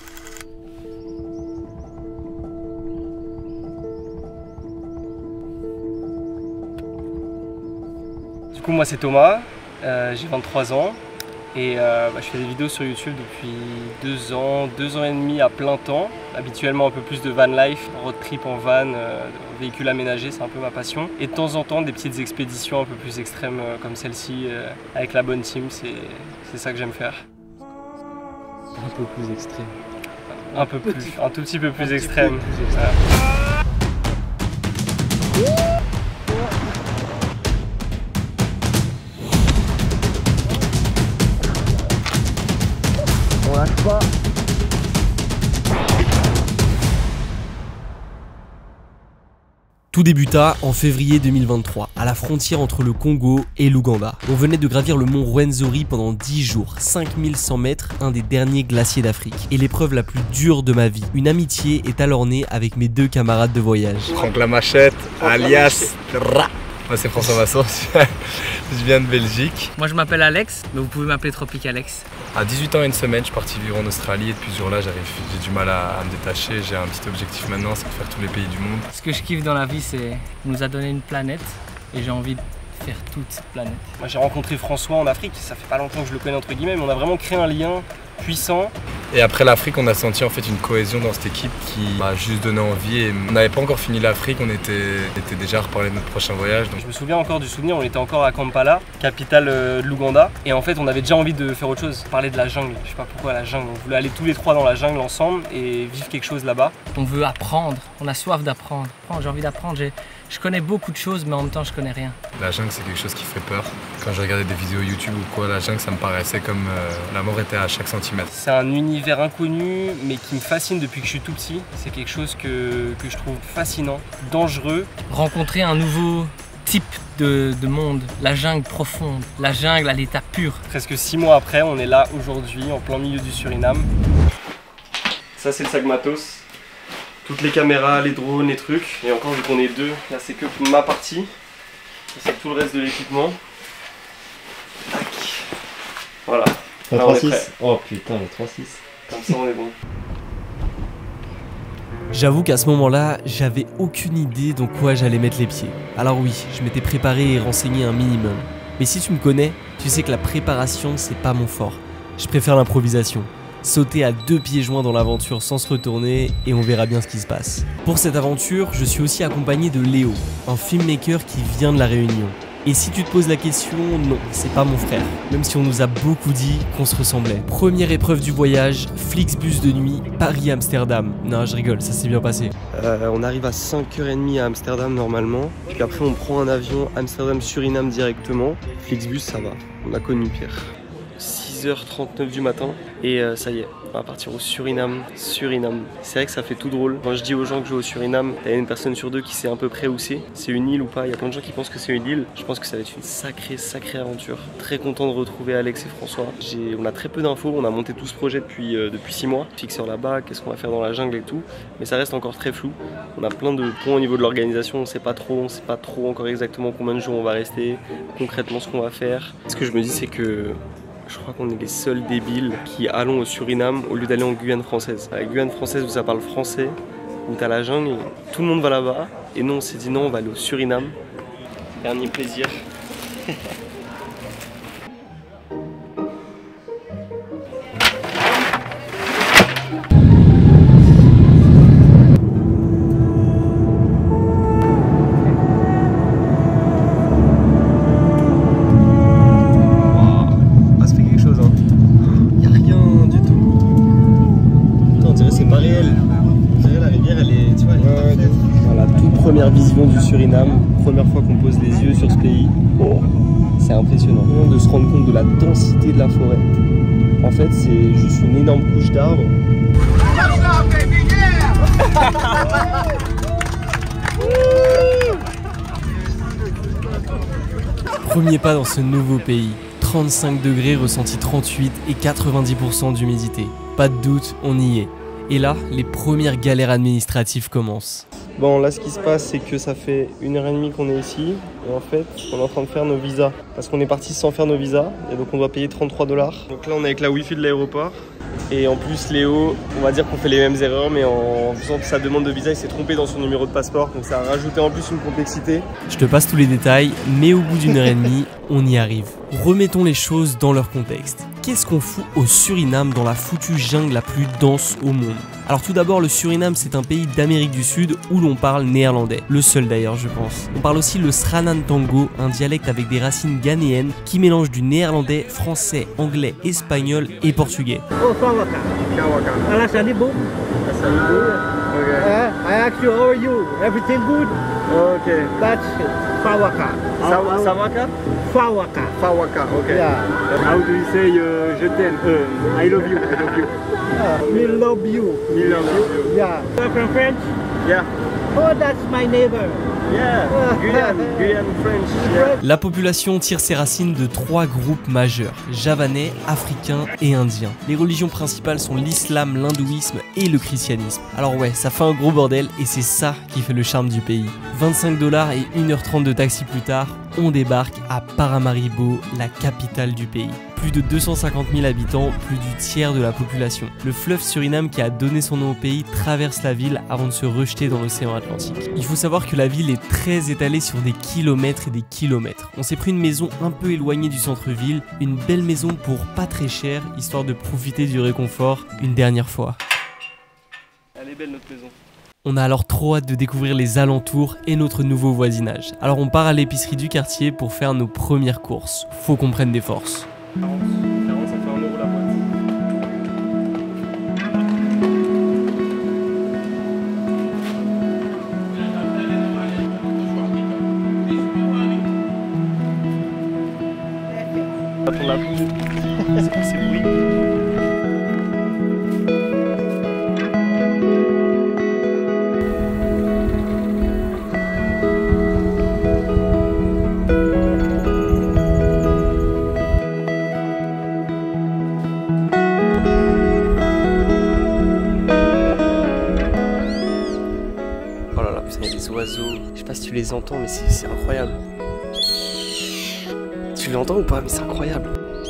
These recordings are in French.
Du coup moi c'est Thomas, j'ai 23 ans et je fais des vidéos sur YouTube depuis 2 ans et demi à plein temps. Habituellement un peu plus de van life, road trip en van, véhicule aménagé, c'est un peu ma passion. Et de temps en temps des petites expéditions un peu plus extrêmes comme celle-ci avec la bonne team, c'est ça que j'aime faire. Un peu plus extrême. Un tout petit peu plus extrême. On lâche pas. Tout débuta en février 2023, à la frontière entre le Congo et l'Ouganda. On venait de gravir le mont Rwenzori pendant 10 jours, 5100 mètres, un des derniers glaciers d'Afrique. Et l'épreuve la plus dure de ma vie. Une amitié est alors née avec mes 2 camarades de voyage. Franck la Machette, alias Ra. Moi c'est François Masson, je viens de Belgique. Moi je m'appelle Alex, mais vous pouvez m'appeler Tropic Alex. À 18 ans et une semaine, je suis parti vivre en Australie et depuis ce jour-là, j'ai du mal à me détacher. J'ai un petit objectif maintenant, c'est de faire tous les pays du monde. Ce que je kiffe dans la vie, c'est qu'on nous a donné une planète et j'ai envie de faire toute cette planète. Moi j'ai rencontré François en Afrique, ça fait pas longtemps que je le connais entre guillemets, mais on a vraiment créé un lien puissant. Et après l'Afrique, on a senti en fait une cohésion dans cette équipe qui m'a juste donné envie. Et on n'avait pas encore fini l'Afrique, on était déjà à reparler de notre prochain voyage. Donc... Je me souviens encore du souvenir, on était encore à Kampala, capitale de l'Ouganda. Et en fait, on avait déjà envie de faire autre chose, parler de la jungle. Je sais pas pourquoi la jungle, on voulait aller tous les 3 dans la jungle ensemble et vivre quelque chose là-bas. On veut apprendre, on a soif d'apprendre. J'ai envie d'apprendre, je connais beaucoup de choses, mais en même temps, je connais rien. La jungle, c'est quelque chose qui fait peur. Quand je regardais des vidéos YouTube ou quoi, la jungle, ça me paraissait comme la mort était à chaque centimètre. C'est un univers inconnu, mais qui me fascine depuis que je suis tout petit. C'est quelque chose que je trouve fascinant, dangereux. Rencontrer un nouveau type de monde, la jungle profonde, la jungle à l'état pur. Presque 6 mois après, on est là aujourd'hui, en plein milieu du Suriname. Ça, c'est le sac matos. Toutes les caméras, les drones, les trucs. Et encore, vu qu'on est 2, là c'est que ma partie. C'est tout le reste de l'équipement. Tac. Voilà. Là, on est prêt. Oh putain, le 3-6. Comme ça, on est bon. J'avoue qu'à ce moment-là, j'avais aucune idée dans quoi j'allais mettre les pieds. Alors oui, je m'étais préparé et renseigné un minimum. Mais si tu me connais, tu sais que la préparation, c'est pas mon fort. Je préfère l'improvisation. Sauter à 2 pieds joints dans l'aventure sans se retourner et on verra bien ce qui se passe. Pour cette aventure, je suis aussi accompagné de Léo, un filmmaker qui vient de la Réunion. Et si tu te poses la question, non, c'est pas mon frère, même si on nous a beaucoup dit qu'on se ressemblait. Première épreuve du voyage, Flixbus de nuit, Paris-Amsterdam. Non, je rigole, ça s'est bien passé. On arrive à 5h30 à Amsterdam normalement, puis après on prend un avion Amsterdam-Suriname directement. Flixbus, ça va, on a connu pire. 6h39 du matin et ça y est, on va partir au Suriname. C'est vrai que ça fait tout drôle. Quand je dis aux gens que je vais au Suriname, il y a une personne sur 2 qui sait à peu près où c'est. C'est une île ou pas, il y a plein de gens qui pensent que c'est une île. Je pense que ça va être une sacrée aventure. Très content de retrouver Alex et François. On a très peu d'infos, on a monté tout ce projet depuis 6 mois. Fixeur là-bas, qu'est-ce qu'on va faire dans la jungle et tout. Mais ça reste encore très flou. On a plein de points au niveau de l'organisation, on sait pas trop encore exactement combien de jours on va rester, concrètement ce qu'on va faire. Ce que je me dis c'est que je crois qu'on est les seuls débiles qui allons au Suriname au lieu d'aller en Guyane française. À la Guyane française où ça parle français, où t'as la jungle, tout le monde va là-bas. Et nous on s'est dit non, on va aller au Suriname. Dernier plaisir. Première vision du Suriname, première fois qu'on pose les yeux sur ce pays. Oh, c'est impressionnant de se rendre compte de la densité de la forêt. En fait, c'est juste une énorme couche d'arbres. Premier pas dans ce nouveau pays. 35 degrés, ressenti 38 et 90% d'humidité. Pas de doute, on y est. Et là, les premières galères administratives commencent. Bon, là, ce qui se passe, c'est que ça fait 1h30 qu'on est ici. Et en fait, on est en train de faire nos visas. Parce qu'on est parti sans faire nos visas. Et donc, on doit payer 33 $. Donc là, on est avec la Wi-Fi de l'aéroport. Et en plus Léo, on va dire qu'on fait les mêmes erreurs, mais en faisant sa demande de visa, il s'est trompé dans son numéro de passeport, donc ça a rajouté en plus une complexité. Je te passe tous les détails, mais au bout d'une heure et demie, on y arrive. Remettons les choses dans leur contexte. Qu'est-ce qu'on fout au Suriname dans la foutue jungle la plus dense au monde? Alors tout d'abord, le Suriname, c'est un pays d'Amérique du Sud où l'on parle néerlandais. Le seul d'ailleurs, je pense. On parle aussi le Sranan Tango, un dialecte avec des racines ghanéennes qui mélange du néerlandais, français, anglais, espagnol et portugais. Oh, Fawaka. Alasani boom. I asked you, how are you? Everything good? Okay. That's Fawaka. Sawaka? Fawaka. Fawaka, okay. Yeah. How do you say je t'aime? I love you. I love you. We love you. We love you. Yeah. You're from French? Yeah. Oh, that's my neighbor. Yeah. Guyane French. Yeah. La population tire ses racines de 3 groupes majeurs, javanais, africains et indiens. Les religions principales sont l'islam, l'hindouisme et le christianisme. Alors ouais, ça fait un gros bordel et c'est ça qui fait le charme du pays. 25 $ et 1h30 de taxi plus tard, on débarque à Paramaribo, la capitale du pays. Plus de 250 000 habitants, plus du tiers de la population. Le fleuve Suriname qui a donné son nom au pays traverse la ville avant de se rejeter dans l'océan Atlantique. Il faut savoir que la ville est très étalée sur des kilomètres et des kilomètres. On s'est pris une maison un peu éloignée du centre-ville, une belle maison pour pas très cher, histoire de profiter du réconfort une dernière fois. Elle est belle notre maison. On a alors trop hâte de découvrir les alentours et notre nouveau voisinage. Alors on part à l'épicerie du quartier pour faire nos premières courses. Faut qu'on prenne des forces. 40, ça fait 1 € la boîte. On la pousse. C'est quoi ces bruits? Oiseaux, je sais pas si tu les entends, mais c'est incroyable. Tu l'entends ou pas? Mais c'est incroyable.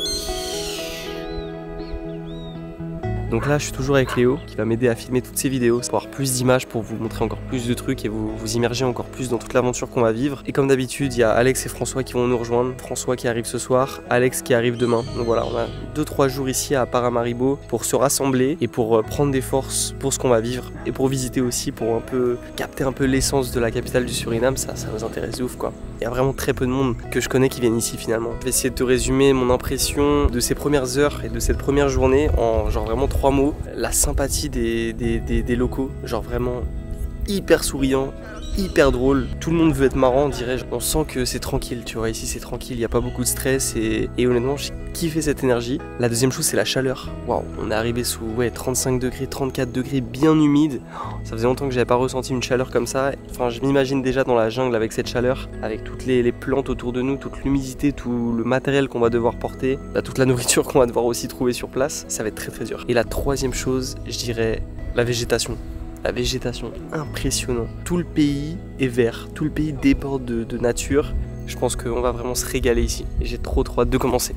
Donc là je suis toujours avec Léo qui va m'aider à filmer toutes ces vidéos pour avoir plus d'images, pour vous montrer encore plus de trucs et vous immerger encore plus dans toute l'aventure qu'on va vivre. Et comme d'habitude il y a Alex et François qui vont nous rejoindre. François qui arrive ce soir, Alex qui arrive demain. Donc voilà, on a 2-3 jours ici à Paramaribo pour se rassembler et pour prendre des forces pour ce qu'on va vivre et pour visiter aussi, pour un peu capter un peu l'essence de la capitale du Suriname. Ça nous intéresse de ouf quoi. Il y a vraiment très peu de monde que je connais qui viennent ici finalement. Je vais essayer de te résumer mon impression de ces premières heures et de cette première journée en genre vraiment 3 mots. La sympathie des locaux, genre vraiment hyper souriant, hyper drôle. Tout le monde veut être marrant, on dirait. On sent que c'est tranquille, tu vois. Ici c'est tranquille, il n'y a pas beaucoup de stress et honnêtement j'ai kiffé cette énergie. La deuxième chose c'est la chaleur. Waouh, on est arrivé sous 35 degrés, 34 degrés, bien humide. Ça faisait longtemps que j'avais pas ressenti une chaleur comme ça. Enfin, je m'imagine déjà dans la jungle avec cette chaleur, avec toutes les plantes autour de nous, toute l'humidité, tout le matériel qu'on va devoir porter, toute la nourriture qu'on va devoir aussi trouver sur place. Ça va être très très dur. Et la troisième chose, je dirais la végétation. La végétation, impressionnant. Tout le pays est vert, tout le pays déborde de nature. Je pense qu'on va vraiment se régaler ici. Et j'ai trop hâte de commencer.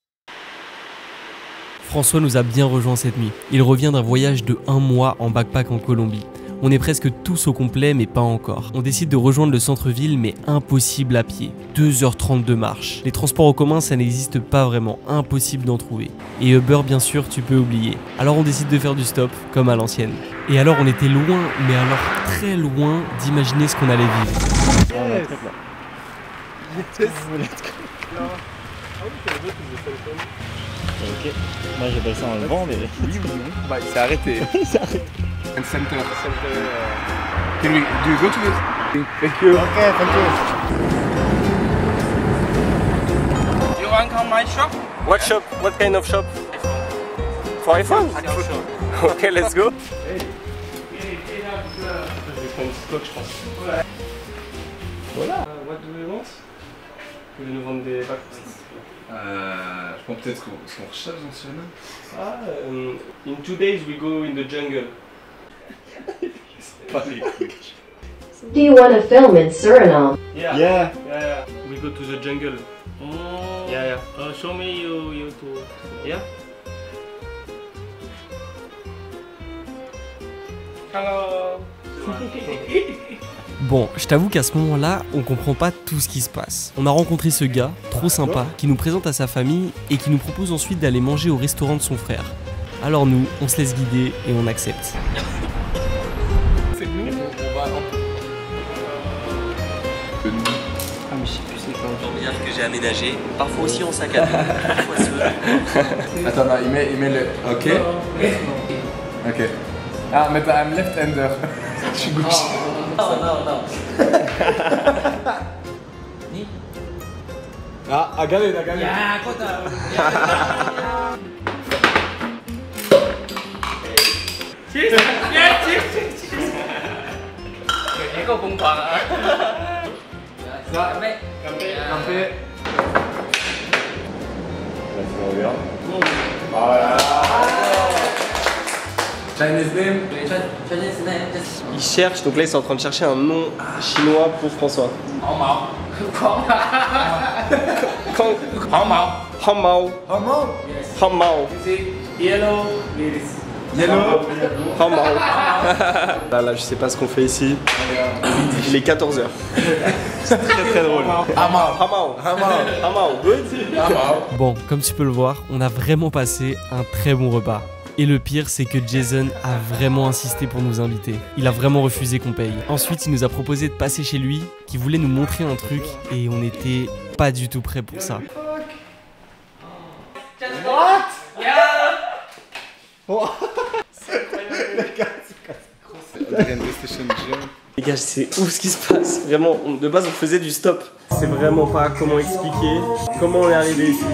François nous a bien rejoint cette nuit. Il revient d'un voyage de 1 mois en backpack en Colombie. On est presque tous au complet mais pas encore. On décide de rejoindre le centre-ville mais impossible à pied. 2h30 de marche. Les transports en commun ça n'existe pas vraiment, impossible d'en trouver. Et Uber bien sûr tu peux oublier. Alors on décide de faire du stop comme à l'ancienne. Et alors on était loin, mais alors très loin d'imaginer ce qu'on allait vivre. Ok, moi j'appelle ça un vent, mais... Oui ou non? Bah, c'est arrêté. C'est arrêté. And center. Can we do you go to this? Thank you. Okay, thank you. You want to come my shop? What shop? What kind of shop? For iPhone? Ok, let's go. Je vais prendre une petite coque, je pense. Voilà. What do we want? Vous voulez nous vendre des vacances? Je pense peut-être ce qu'on recherche dans ce film. Ah, in 2 days we go in the jungle. Pas les couilles. Do you want to film in Suriname? Yeah. We go to the jungle. Oh. Yeah. Show me you too. Yeah. Bon, je t'avoue qu'à ce moment-là, on comprend pas tout ce qui se passe. On a rencontré ce gars, trop sympa, qui nous présente à sa famille et qui nous propose ensuite d'aller manger au restaurant de son frère. Alors nous, on se laisse guider et on accepte. L'ambiance que j'ai aménagé, parfois aussi en sac à dos, parfois seul. Attends, non, il met le. Ok. Ok. Ah, mais I'm left-hander. Je suis gauche. Non. Ah, agale. Ya, kota. Cheers. Cheers. Ini kok bungkang. Café. Chinese name. Il cherche, donc là ils sont en train de chercher un nom chinois pour François. Hangmao. Yellow. Hangmao. Là, je sais pas ce qu'on fait ici. Il est 14h. C'est très drôle. Hangmao. Good. Bon, comme tu peux le voir, on a vraiment passé un très bon repas. Et le pire, c'est que Jason a vraiment insisté pour nous inviter. Il a vraiment refusé qu'on paye. Ensuite, il nous a proposé de passer chez lui, qui voulait nous montrer un truc, et on n'était pas du tout prêts pour ça. Les gars, c'est ouf ce qui se passe. Vraiment, de base on faisait du stop. C'est vraiment pas comment expliquer comment on est arrivé ici.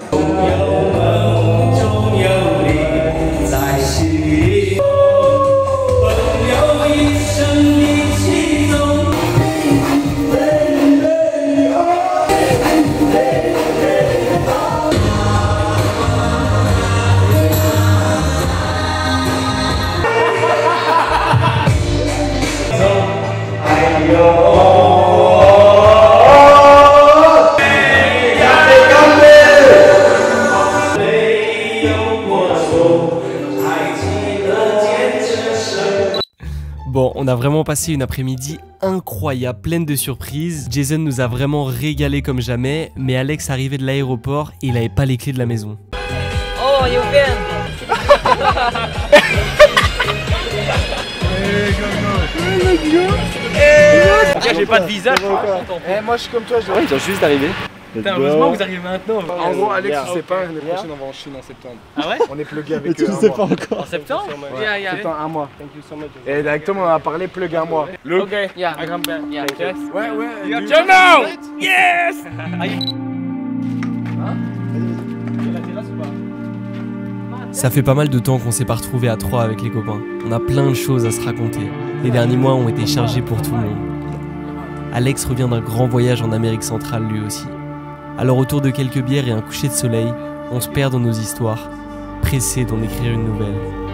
Bon, on a vraiment passé une après-midi incroyable, pleine de surprises. Jason nous a vraiment régalé comme jamais, mais Alex arrivait de l'aéroport et il avait pas les clés de la maison. Oh, you can. J'ai pas de visa. Moi je suis comme toi, je Ouais, il vient juste d'arriver. Putain, heureusement que vous arrivez maintenant. En gros, Alex, tu sais pas, l'année prochaine on va en Chine en septembre. Ah ouais? On est plugué avec eux. Tu sais pas encore. En septembre? Yeah. Septembre, un mois. Et directement, on a parlé plug un mois. Ok, yeah, I come back. Yeah, yes. Ouais. Jono! Yes! Ça fait pas mal de temps qu'on s'est pas retrouvés à 3 avec les copains. On a plein de choses à se raconter. Les derniers mois ont été chargés pour tout le monde. Alex revient d'un grand voyage en Amérique centrale lui aussi. Alors autour de quelques bières et un coucher de soleil, on se perd dans nos histoires, pressés d'en écrire une nouvelle.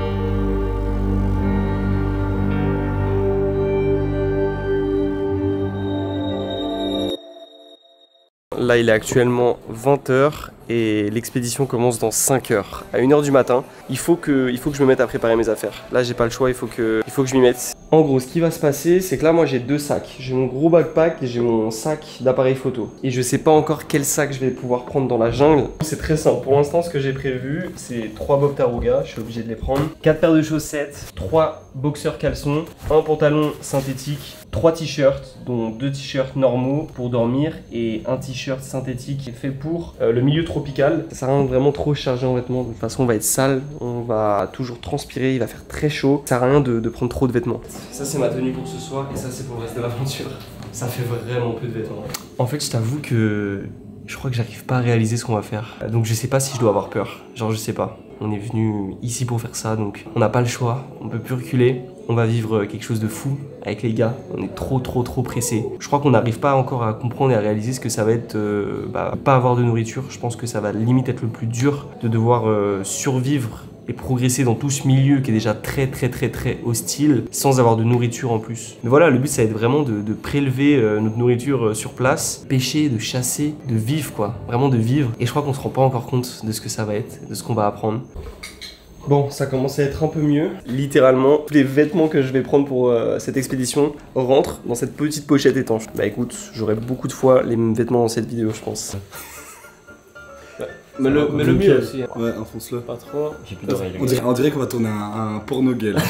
Là il est actuellement 20h et l'expédition commence dans 5h. À 1h du matin, il faut que je me mette à préparer mes affaires. Là j'ai pas le choix, il faut que je m'y mette. En gros ce qui va se passer c'est que là moi j'ai deux sacs. J'ai mon gros backpack et j'ai mon sac d'appareil photo. Et je sais pas encore quel sac je vais pouvoir prendre dans la jungle. C'est très simple, pour l'instant ce que j'ai prévu c'est 3 Bob Taruga, je suis obligé de les prendre. 4 paires de chaussettes, 3 boxers caleçons, un pantalon synthétique, 3 t-shirts, dont 2 t-shirts normaux pour dormir et un t-shirt synthétique fait pour le milieu tropical. Ça sert à rien de vraiment trop charger en vêtements, de toute façon on va être sale, on va toujours transpirer, il va faire très chaud. Ça sert à rien de prendre trop de vêtements. Ça c'est ma tenue pour ce soir et ça c'est pour le reste de l'aventure. Ça fait vraiment peu de vêtements. En fait je t'avoue que je crois que j'arrive pas à réaliser ce qu'on va faire. Donc je sais pas si je dois avoir peur, genre je sais pas. On est venu ici pour faire ça, donc on n'a pas le choix, on peut plus reculer. On va vivre quelque chose de fou avec les gars, on est trop pressés. Je crois qu'on n'arrive pas encore à comprendre et à réaliser ce que ça va être pas avoir de nourriture. Je pense que ça va limite être le plus dur de devoir survivre et progresser dans tout ce milieu qui est déjà très hostile sans avoir de nourriture en plus. Mais voilà, le but ça va être vraiment de prélever notre nourriture sur place, pêcher, de chasser, de vivre quoi, vraiment de vivre. Et je crois qu'on se rend pas encore compte de ce que ça va être, de ce qu'on va apprendre. Bon, ça commence à être un peu mieux. Littéralement, tous les vêtements que je vais prendre pour cette expédition rentrent dans cette petite pochette étanche. Bah écoute, j'aurai beaucoup de fois les mêmes vêtements dans cette vidéo, je pense. Mais le mieux aussi. Ouais, enfonce-le. Pas trop. J'ai plus d'oreilles. On dirait qu'on va tourner un porno gay là.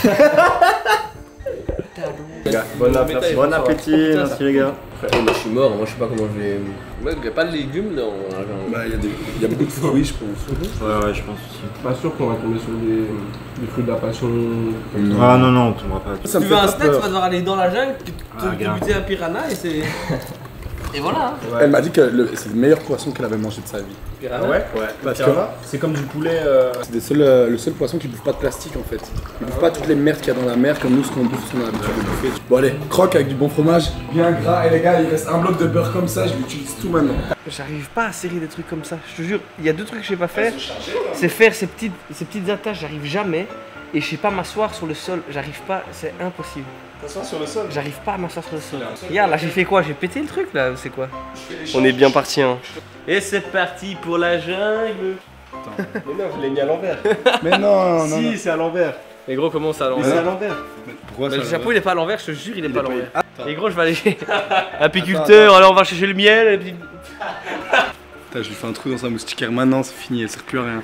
Bon appétit, merci les gars. Moi je suis mort, moi je sais pas comment je vais. Il n'y a pas de légumes dans la viande. Bah, il y a beaucoup de fruits, je pense. Ouais, je pense aussi. Pas sûr qu'on va tomber sur des fruits de la passion. Ah non, on tombera pas. Si tu veux un snack, tu vas devoir aller dans la jungle, te buter un piranha et c'est. Et voilà. Ouais. Elle m'a dit que c'est le meilleur poisson qu'elle avait mangé de sa vie. Piranha. Ouais. Parce que c'est comme du poulet. c'est le seul poisson qui bouffe pas de plastique en fait. Il bouffe pas toutes les merdes qu'il y a dans la mer comme nous ce qu'on bouffe, ce qu'on a l'habitude de bouffer. Bon allez, croque avec du bon fromage, bien gras. Et les gars, il reste un bloc de beurre comme ça, je l'utilise tout maintenant. J'arrive pas à serrer des trucs comme ça, je te jure. Il y a deux trucs que je sais pas faire. C'est faire ces petites attaches, j'arrive jamais. Et je sais pas m'asseoir sur le sol, j'arrive pas, c'est impossible. T'asseoir sur le sol. J'arrive pas à m'asseoir sur le sol. Regarde, là j'ai fait quoi? J'ai pété le truc là, c'est quoi? On est bien parti hein. Et c'est parti pour la jungle. Mais non, je l'ai mis à l'envers. Mais non, Si, c'est à l'envers. Mais gros, comment ça à Mais c'est à l'envers? l'envers. Pourquoi Mais le chapeau il est pas à l'envers, je te jure, il est pas à l'envers. Ah. Et gros, je vais aller chez apiculteur, alors on va chercher le miel et puis. Putain, je lui fais un trou dans sa moustiquaire maintenant, c'est fini, elle sert plus à rien.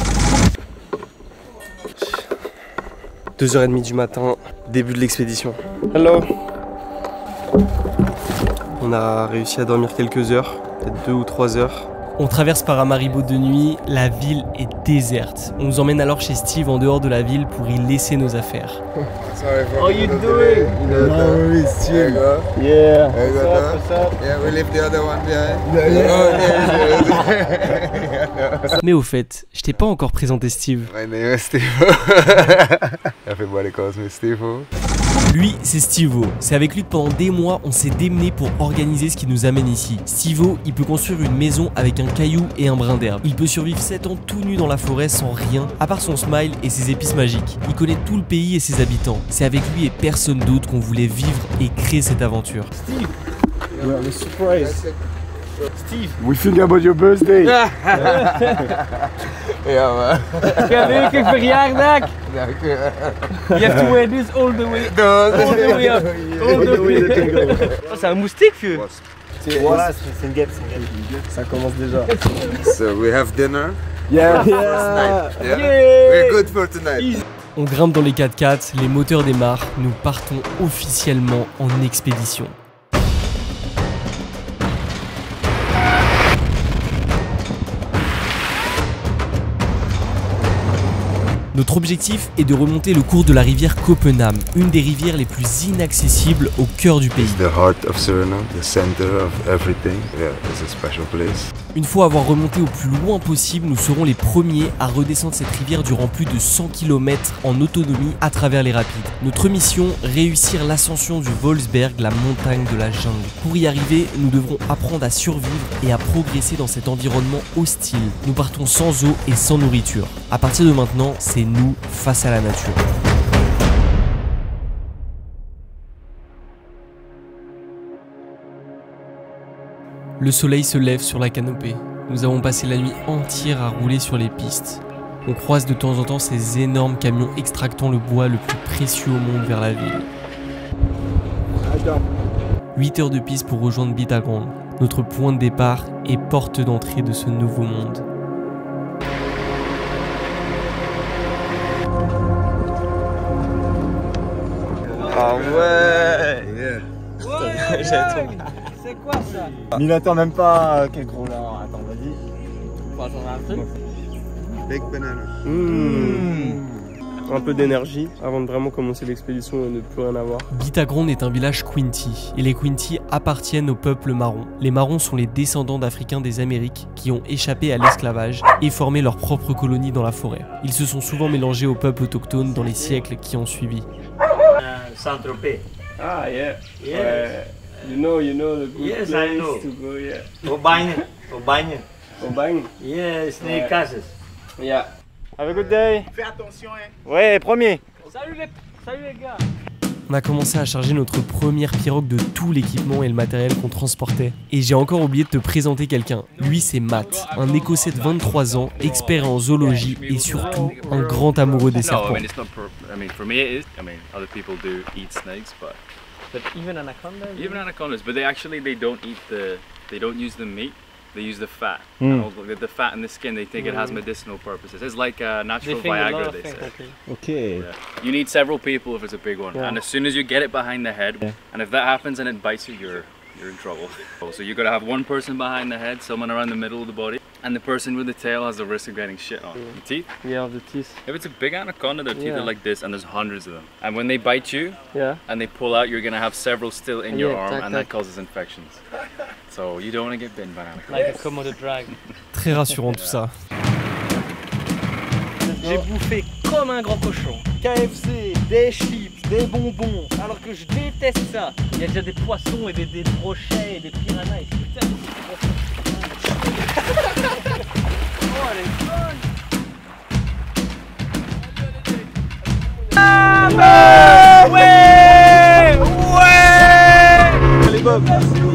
2h30 du matin, début de l'expédition. Hello. On a réussi à dormir quelques heures, peut-être 2 ou 3 heures. On traverse Paramaribo de nuit, la ville est déserte. On nous emmène alors chez Steve en dehors de la ville pour y laisser nos affaires. How you doing? No worries, chill. Yeah. What's up? Yeah, we leave the other one behind. Mais au fait, je t'ai pas encore présenté Steve. My name is Steve. Everybody calls me Steve. Lui, c'est Steve-O. C'est avec lui que pendant des mois, on s'est démené pour organiser ce qui nous amène ici. Steve-O, il peut construire une maison avec un caillou et un brin d'herbe. Il peut survivre 7 ans tout nu dans la forêt sans rien, à part son smile et ses épices magiques. Il connaît tout le pays et ses habitants. C'est avec lui et personne d'autre qu'on voulait vivre et créer cette aventure. Steve. Yeah, surprise. Steve. We think about your birthday. Yeah, man. Gelukkig verjaardag. Dank je. You have to wear this all the way. All the way up. All the way up. Oh, c'est un moustique, vieux. Voilà, c'est une guêpe, Ça commence déjà. So we have dinner. Yeah. Yeah. We're good for tonight. On grimpe dans les 4x4, les moteurs démarrent, nous partons officiellement en expédition. Notre objectif est de remonter le cours de la rivière Kopenham, une des rivières les plus inaccessibles au cœur du pays. It's the heart of Suriname, the center of everything. Yeah, it's a special place. Une fois avoir remonté au plus loin possible, nous serons les premiers à redescendre cette rivière durant plus de 100 km en autonomie à travers les rapides. Notre mission, réussir l'ascension du Volsberg, la montagne de la jungle. Pour y arriver, nous devrons apprendre à survivre et à progresser dans cet environnement hostile. Nous partons sans eau et sans nourriture. À partir de maintenant, c'est nous face à la nature. Le soleil se lève sur la canopée. Nous avons passé la nuit entière à rouler sur les pistes. On croise de temps en temps ces énormes camions extractant le bois le plus précieux au monde vers la ville. 8 heures de piste pour rejoindre Bitagrand, notre point de départ et porte d'entrée de ce nouveau monde. Ah ouais. C'est quoi ça? Mais il attend même pas quel gros là. Attends, vas-y. Faut attendre un truc. Big banana. Un peu d'énergie avant de vraiment commencer l'expédition et ne plus rien avoir. Bitagrand est un village Kwinti, et les Kwinti appartiennent au peuple marron. Les marrons sont les descendants d'Africains des Amériques qui ont échappé à l'esclavage et formé leur propre colonie dans la forêt. Ils se sont souvent mélangés au peuple autochtone dans les siècles qui ont suivi. Saint-Tropez. Ah yeah. Yes. You know the good Yes, place I know. to go, yeah. Aubagne. Aubagne. Yeah, Snake Casas. Yeah. Have a good day. Fais attention, hein. Ouais, premier. Salut les gars. On a commencé à charger notre première pirogue de tout l'équipement et le matériel qu'on transportait. Et j'ai encore oublié de te présenter quelqu'un. Lui, c'est Matt, un Écossais de 23 ans, expert en zoologie et surtout un grand amoureux des serpents. But even anacondas? Even anacondas, but they don't use the meat. They use the fat. The fat and the skin, they think it has medicinal purposes. It's like natural Viagra, they say. Okay. Yeah. You need several people if it's a big one. And as soon as you get it behind the head, and if that happens and it bites you, you're in trouble. So you gotta have one person behind the head, someone around the middle of the body, and the person with the tail has the risk of getting shit on. The teeth? Yeah, the teeth. If it's a big anaconda, their teeth are like this, and there's hundreds of them. And when they bite you, and they pull out, you're gonna have several still in your arm, and that causes infections. So you don't want to get bitten by an anaconda. Like a Komodo drag. Très rassurant tout ça. J'ai bouffé comme un grand cochon. KFC, des chips, des bonbons, alors que je déteste ça. Il y a déjà des poissons et des brochets et des piranhas. Et putain, oh, elle est bonne. Ah ouais, ouais. Allez Bob.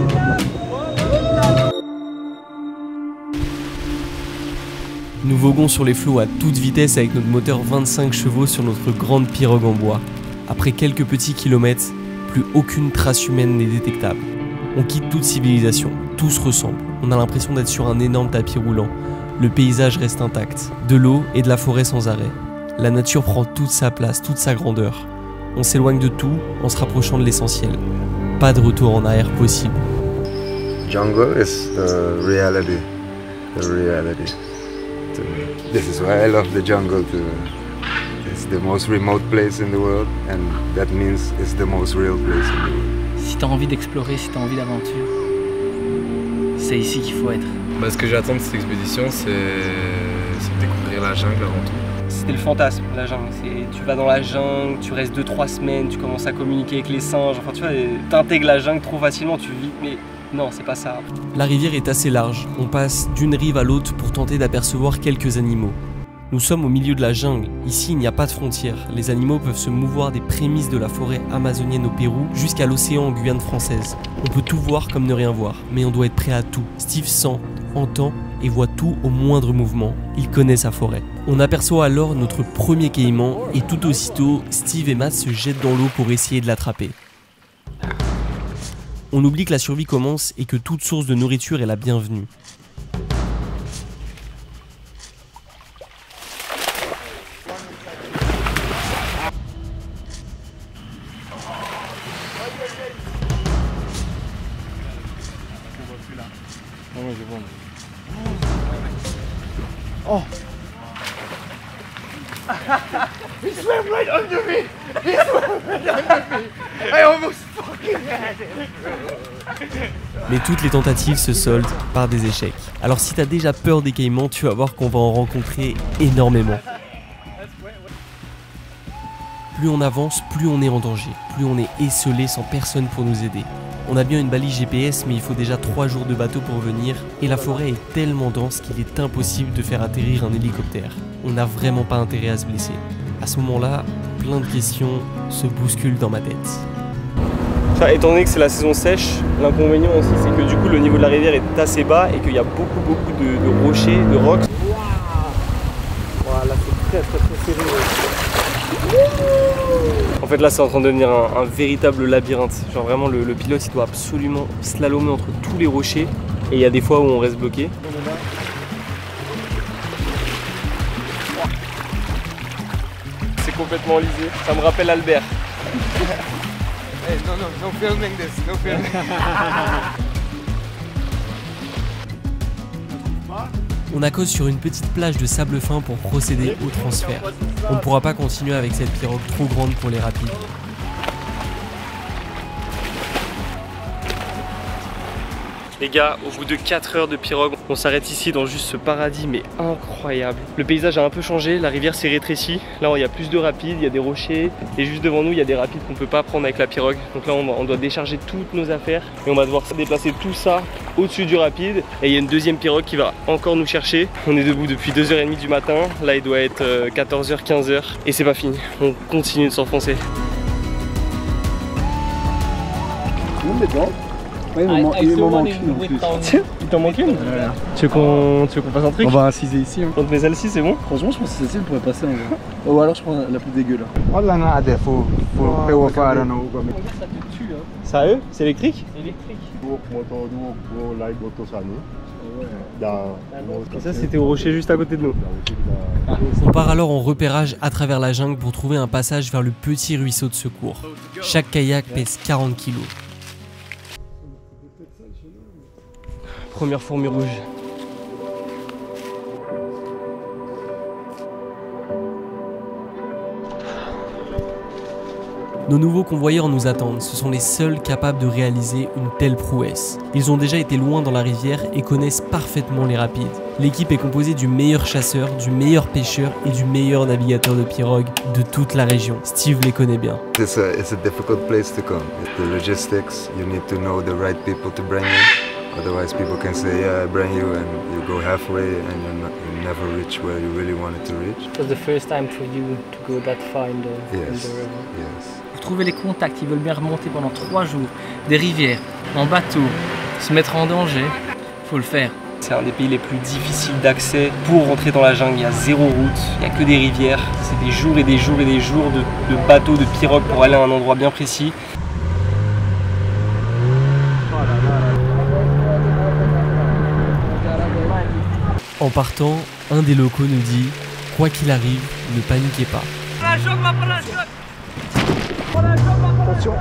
Nous voguons sur les flots à toute vitesse avec notre moteur 25 chevaux sur notre grande pirogue en bois. Après quelques petits kilomètres, plus aucune trace humaine n'est détectable. On quitte toute civilisation, tout se ressemble. On a l'impression d'être sur un énorme tapis roulant. Le paysage reste intact, de l'eau et de la forêt sans arrêt. La nature prend toute sa place, toute sa grandeur. On s'éloigne de tout en se rapprochant de l'essentiel. Pas de retour en arrière possible. Jungle is the reality. The reality. This is why I love the jungle too. It's the most remote place in the world, and that means it's the most real place in the world. Si t'as envie d'explorer, si t'as envie d'aventure, c'est ici qu'il faut être. Ce que j'attends de cette expédition, c'est de découvrir la jungle avant tout. C'était le fantasme, la jungle. Tu vas dans la jungle, tu restes 2-3 semaines, tu commences à communiquer avec les singes, enfin tu vois, t'intègres la jungle trop facilement, tu vis, mais non, c'est pas ça. La rivière est assez large, on passe d'une rive à l'autre pour tenter d'apercevoir quelques animaux. Nous sommes au milieu de la jungle, ici il n'y a pas de frontières, les animaux peuvent se mouvoir des prémices de la forêt amazonienne au Pérou jusqu'à l'océan en Guyane française. On peut tout voir comme ne rien voir, mais on doit être prêt à tout. Steve sent, entend et voit tout au moindre mouvement, il connaît sa forêt. On aperçoit alors notre premier caïman et tout aussitôt, Steve et Matt se jettent dans l'eau pour essayer de l'attraper. On oublie que la survie commence et que toute source de nourriture est la bienvenue. Oh! He swam right under me! He swam right under me! I almost fucking had it! Mais toutes les tentatives se soldent par des échecs. Alors si t'as déjà peur des caïmans, tu vas voir qu'on va en rencontrer énormément. Plus on avance, plus on est en danger, plus on est esseulé sans personne pour nous aider. On a bien une balise GPS, mais il faut déjà 3 jours de bateau pour venir, et la forêt est tellement dense qu'il est impossible de faire atterrir un hélicoptère. On n'a vraiment pas intérêt à se blesser. À ce moment-là, plein de questions se bousculent dans ma tête. Enfin, étant donné que c'est la saison sèche, l'inconvénient aussi c'est que du coup le niveau de la rivière est assez bas et qu'il y a beaucoup de rochers, de rocs. Voilà, c'est très serré. En fait là c'est en train de devenir un véritable labyrinthe. Genre vraiment le pilote il doit absolument slalomer entre tous les rochers et il y a des fois où on reste bloqué. C'est complètement lisé, ça me rappelle Albert. Hey, no filming this, no filming. On accose sur une petite plage de sable fin pour procéder au transfert. On ne pourra pas continuer avec cette pirogue trop grande pour les rapides. Les gars, au bout de 4 heures de pirogue, on s'arrête ici dans juste ce paradis mais incroyable. Le paysage a un peu changé, la rivière s'est rétrécie. Là il y a plus de rapides, il y a des rochers et juste devant nous il y a des rapides qu'on ne peut pas prendre avec la pirogue. Donc là on doit décharger toutes nos affaires et on va devoir déplacer tout ça au-dessus du rapide. Et il y a une deuxième pirogue qui va encore nous chercher. On est debout depuis 2h30 du matin, là il doit être 14h, 15h et c'est pas fini. On continue de s'enfoncer. Même les dents. Ouais, il m'en manque une en plus. Tiens, il t'en manque une. Tu veux qu'on fasse un truc? On va inciser ici. Hein. On te met celle-ci, c'est bon? Franchement, je pense que celle-ci elle pourrait passer en vrai. Ou alors je prends la plus dégueu là. Sérieux? C'est électrique? Et ça, c'était au rocher juste à côté de nous. On part alors en repérage à travers la jungle pour trouver un passage vers le petit ruisseau de secours. Chaque kayak pèse 40 kg. Première fourmi rouge. Nos nouveaux convoyeurs nous attendent, ce sont les seuls capables de réaliser une telle prouesse. Ils ont déjà été loin dans la rivière et connaissent parfaitement les rapides. L'équipe est composée du meilleur chasseur, du meilleur pêcheur et du meilleur navigateur de pirogue de toute la région. Steve les connaît bien. It's a difficult place to come. The logistics, you need to know the right people to bring you. Otherwise people can say, yeah, I bring you, and you go halfway and you never reach where you really wanted to reach. It was the first time for you to go that far in the river. Yes. Pour trouver les contacts, ils veulent bien remonter pendant 3 jours, des rivières, en bateau, se mettre en danger, faut le faire. C'est un des pays les plus difficiles d'accès. Pour rentrer dans la jungle, il y a 0 route, il n'y a que des rivières. C'est des jours et des jours et des jours de bateaux, de pirogues pour aller à un endroit bien précis. En partant, un des locaux nous dit « Quoi qu'il arrive, ne paniquez pas ». Attention.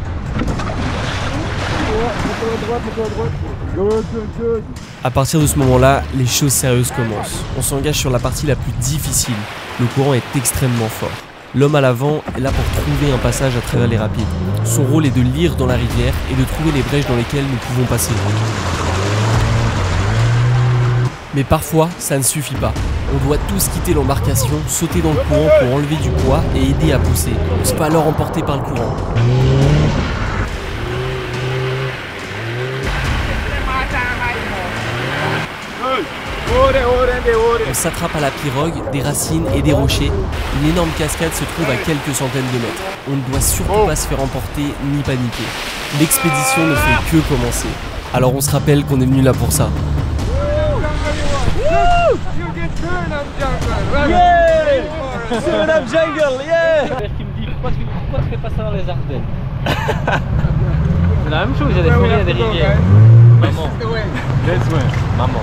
À partir de ce moment-là, les choses sérieuses commencent. On s'engage sur la partie la plus difficile. Le courant est extrêmement fort. L'homme à l'avant est là pour trouver un passage à travers les rapides. Son rôle est de lire dans la rivière et de trouver les brèches dans lesquelles nous pouvons passer. Mais parfois, ça ne suffit pas. On doit tous quitter l'embarcation, sauter dans le courant pour enlever du poids et aider à pousser. On ne se fait pas alors emporter par le courant. On s'attrape à la pirogue, des racines et des rochers. Une énorme cascade se trouve à quelques centaines de mètres. On ne doit surtout pas se faire emporter ni paniquer. L'expédition ne fait que commencer. Alors on se rappelle qu'on est venu là pour ça. Suriname jungle, yeah! Qui me dit pourquoi tu fais pas ça dans les Ardennes? C'est la même chose, il y a des forêts, il y a des rivières. Maman. Maman.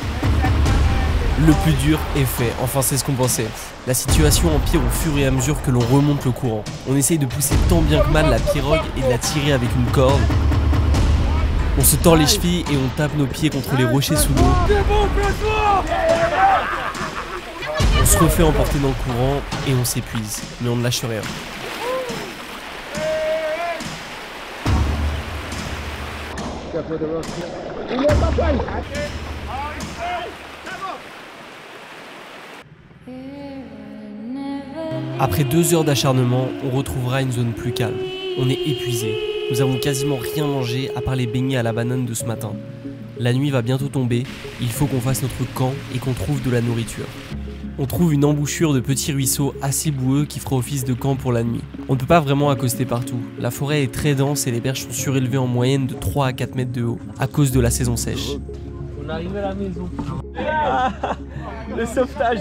Le plus dur est fait, enfin c'est ce qu'on pensait. La situation empire au fur et à mesure que l'on remonte le courant. On essaye de pousser tant bien que mal la pirogue et de la tirer avec une corde. On se tord les chevilles et on tape nos pieds contre les rochers sous l'eau. On se refait emporter dans le courant et on s'épuise, mais on ne lâche rien. Après 2 heures d'acharnement, on retrouvera une zone plus calme. On est épuisé. Nous avons quasiment rien mangé à part les beignets à la banane de ce matin. La nuit va bientôt tomber, il faut qu'on fasse notre camp et qu'on trouve de la nourriture. On trouve une embouchure de petits ruisseaux assez boueux qui fera office de camp pour la nuit. On ne peut pas vraiment accoster partout. La forêt est très dense et les berges sont surélevées en moyenne de 3 à 4 mètres de haut, à cause de la saison sèche. On arrive à la maison. Le sauvetage.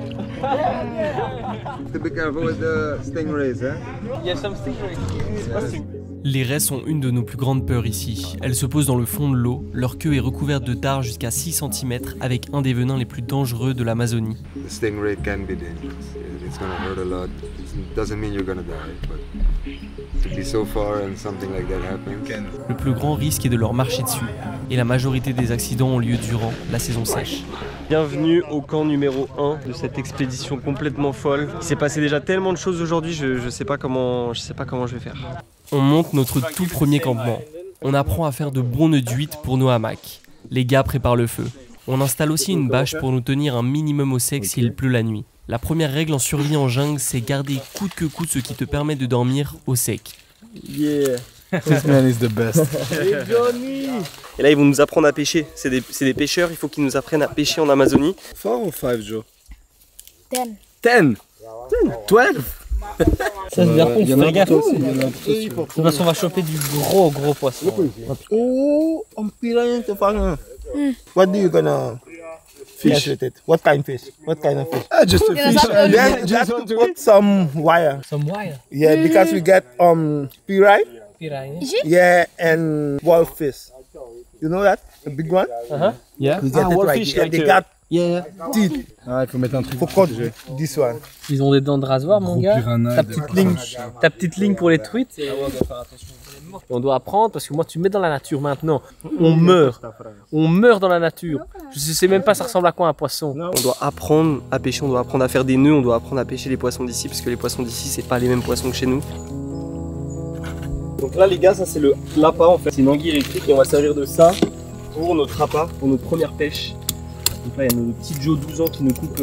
Be careful with the stingrays, hein? Il y a some stingrays. Les raies sont une de nos plus grandes peurs ici. Elles se posent dans le fond de l'eau, leur queue est recouverte de dards jusqu'à 6 cm avec un des venins les plus dangereux de l'Amazonie. The stingray can be dangerous. It's gonna hurt a lot. It doesn't mean you're gonna die, but to be so far and something like that happens. Le plus grand risque est de leur marcher dessus, et la majorité des accidents ont lieu durant la saison sèche. Bienvenue au camp numéro 1 de cette expédition complètement folle. Il s'est passé déjà tellement de choses aujourd'hui, je sais pas comment je vais faire. On monte notre tout premier campement. On apprend à faire de bons nœuds d'huîtres pour nos hamacs. Les gars préparent le feu. On installe aussi une bâche pour nous tenir un minimum au sec s'il pleut la nuit. La première règle en survie en jungle, c'est garder coûte que coûte ce qui te permet de dormir au sec. Yeah. This man is the best. Et là ils vont nous apprendre à pêcher. C'est des pêcheurs, il faut qu'ils nous apprennent à pêcher en Amazonie. 4 ou 5, Joe? 10. 10? 12? Ça se dire qu'on fait gaffe. De toute façon, on va choper du gros poisson. Oh, piranha te fangen. What do you gonna fish with it? What kind of fish? What kind of fish? Just a fish. Then just to put some wire. Some wire? Yeah, because we get piranha. Piranha. Yeah, and wolfish. You know that? The big one? Yeah. We get it right here. They got teeth. Ah, il faut mettre un truc. For cut this one. Ils ont des dents de rasoir, mon gars. Ta petite ligne pour les truites. On doit apprendre parce que moi, tu me mets dans la nature maintenant. On meurt dans la nature. Je sais même pas ça ressemble à quoi un poisson. On doit apprendre à pêcher, on doit apprendre à faire des nœuds, on doit apprendre à pêcher les poissons d'ici parce que les poissons d'ici c'est pas les mêmes poissons que chez nous. Donc là les gars, ça c'est le l'appât en fait, c'est une anguille électrique et on va servir de ça pour notre appât, pour notre première pêche. Donc là il y a nos petits Joe 12 ans qui nous coupent,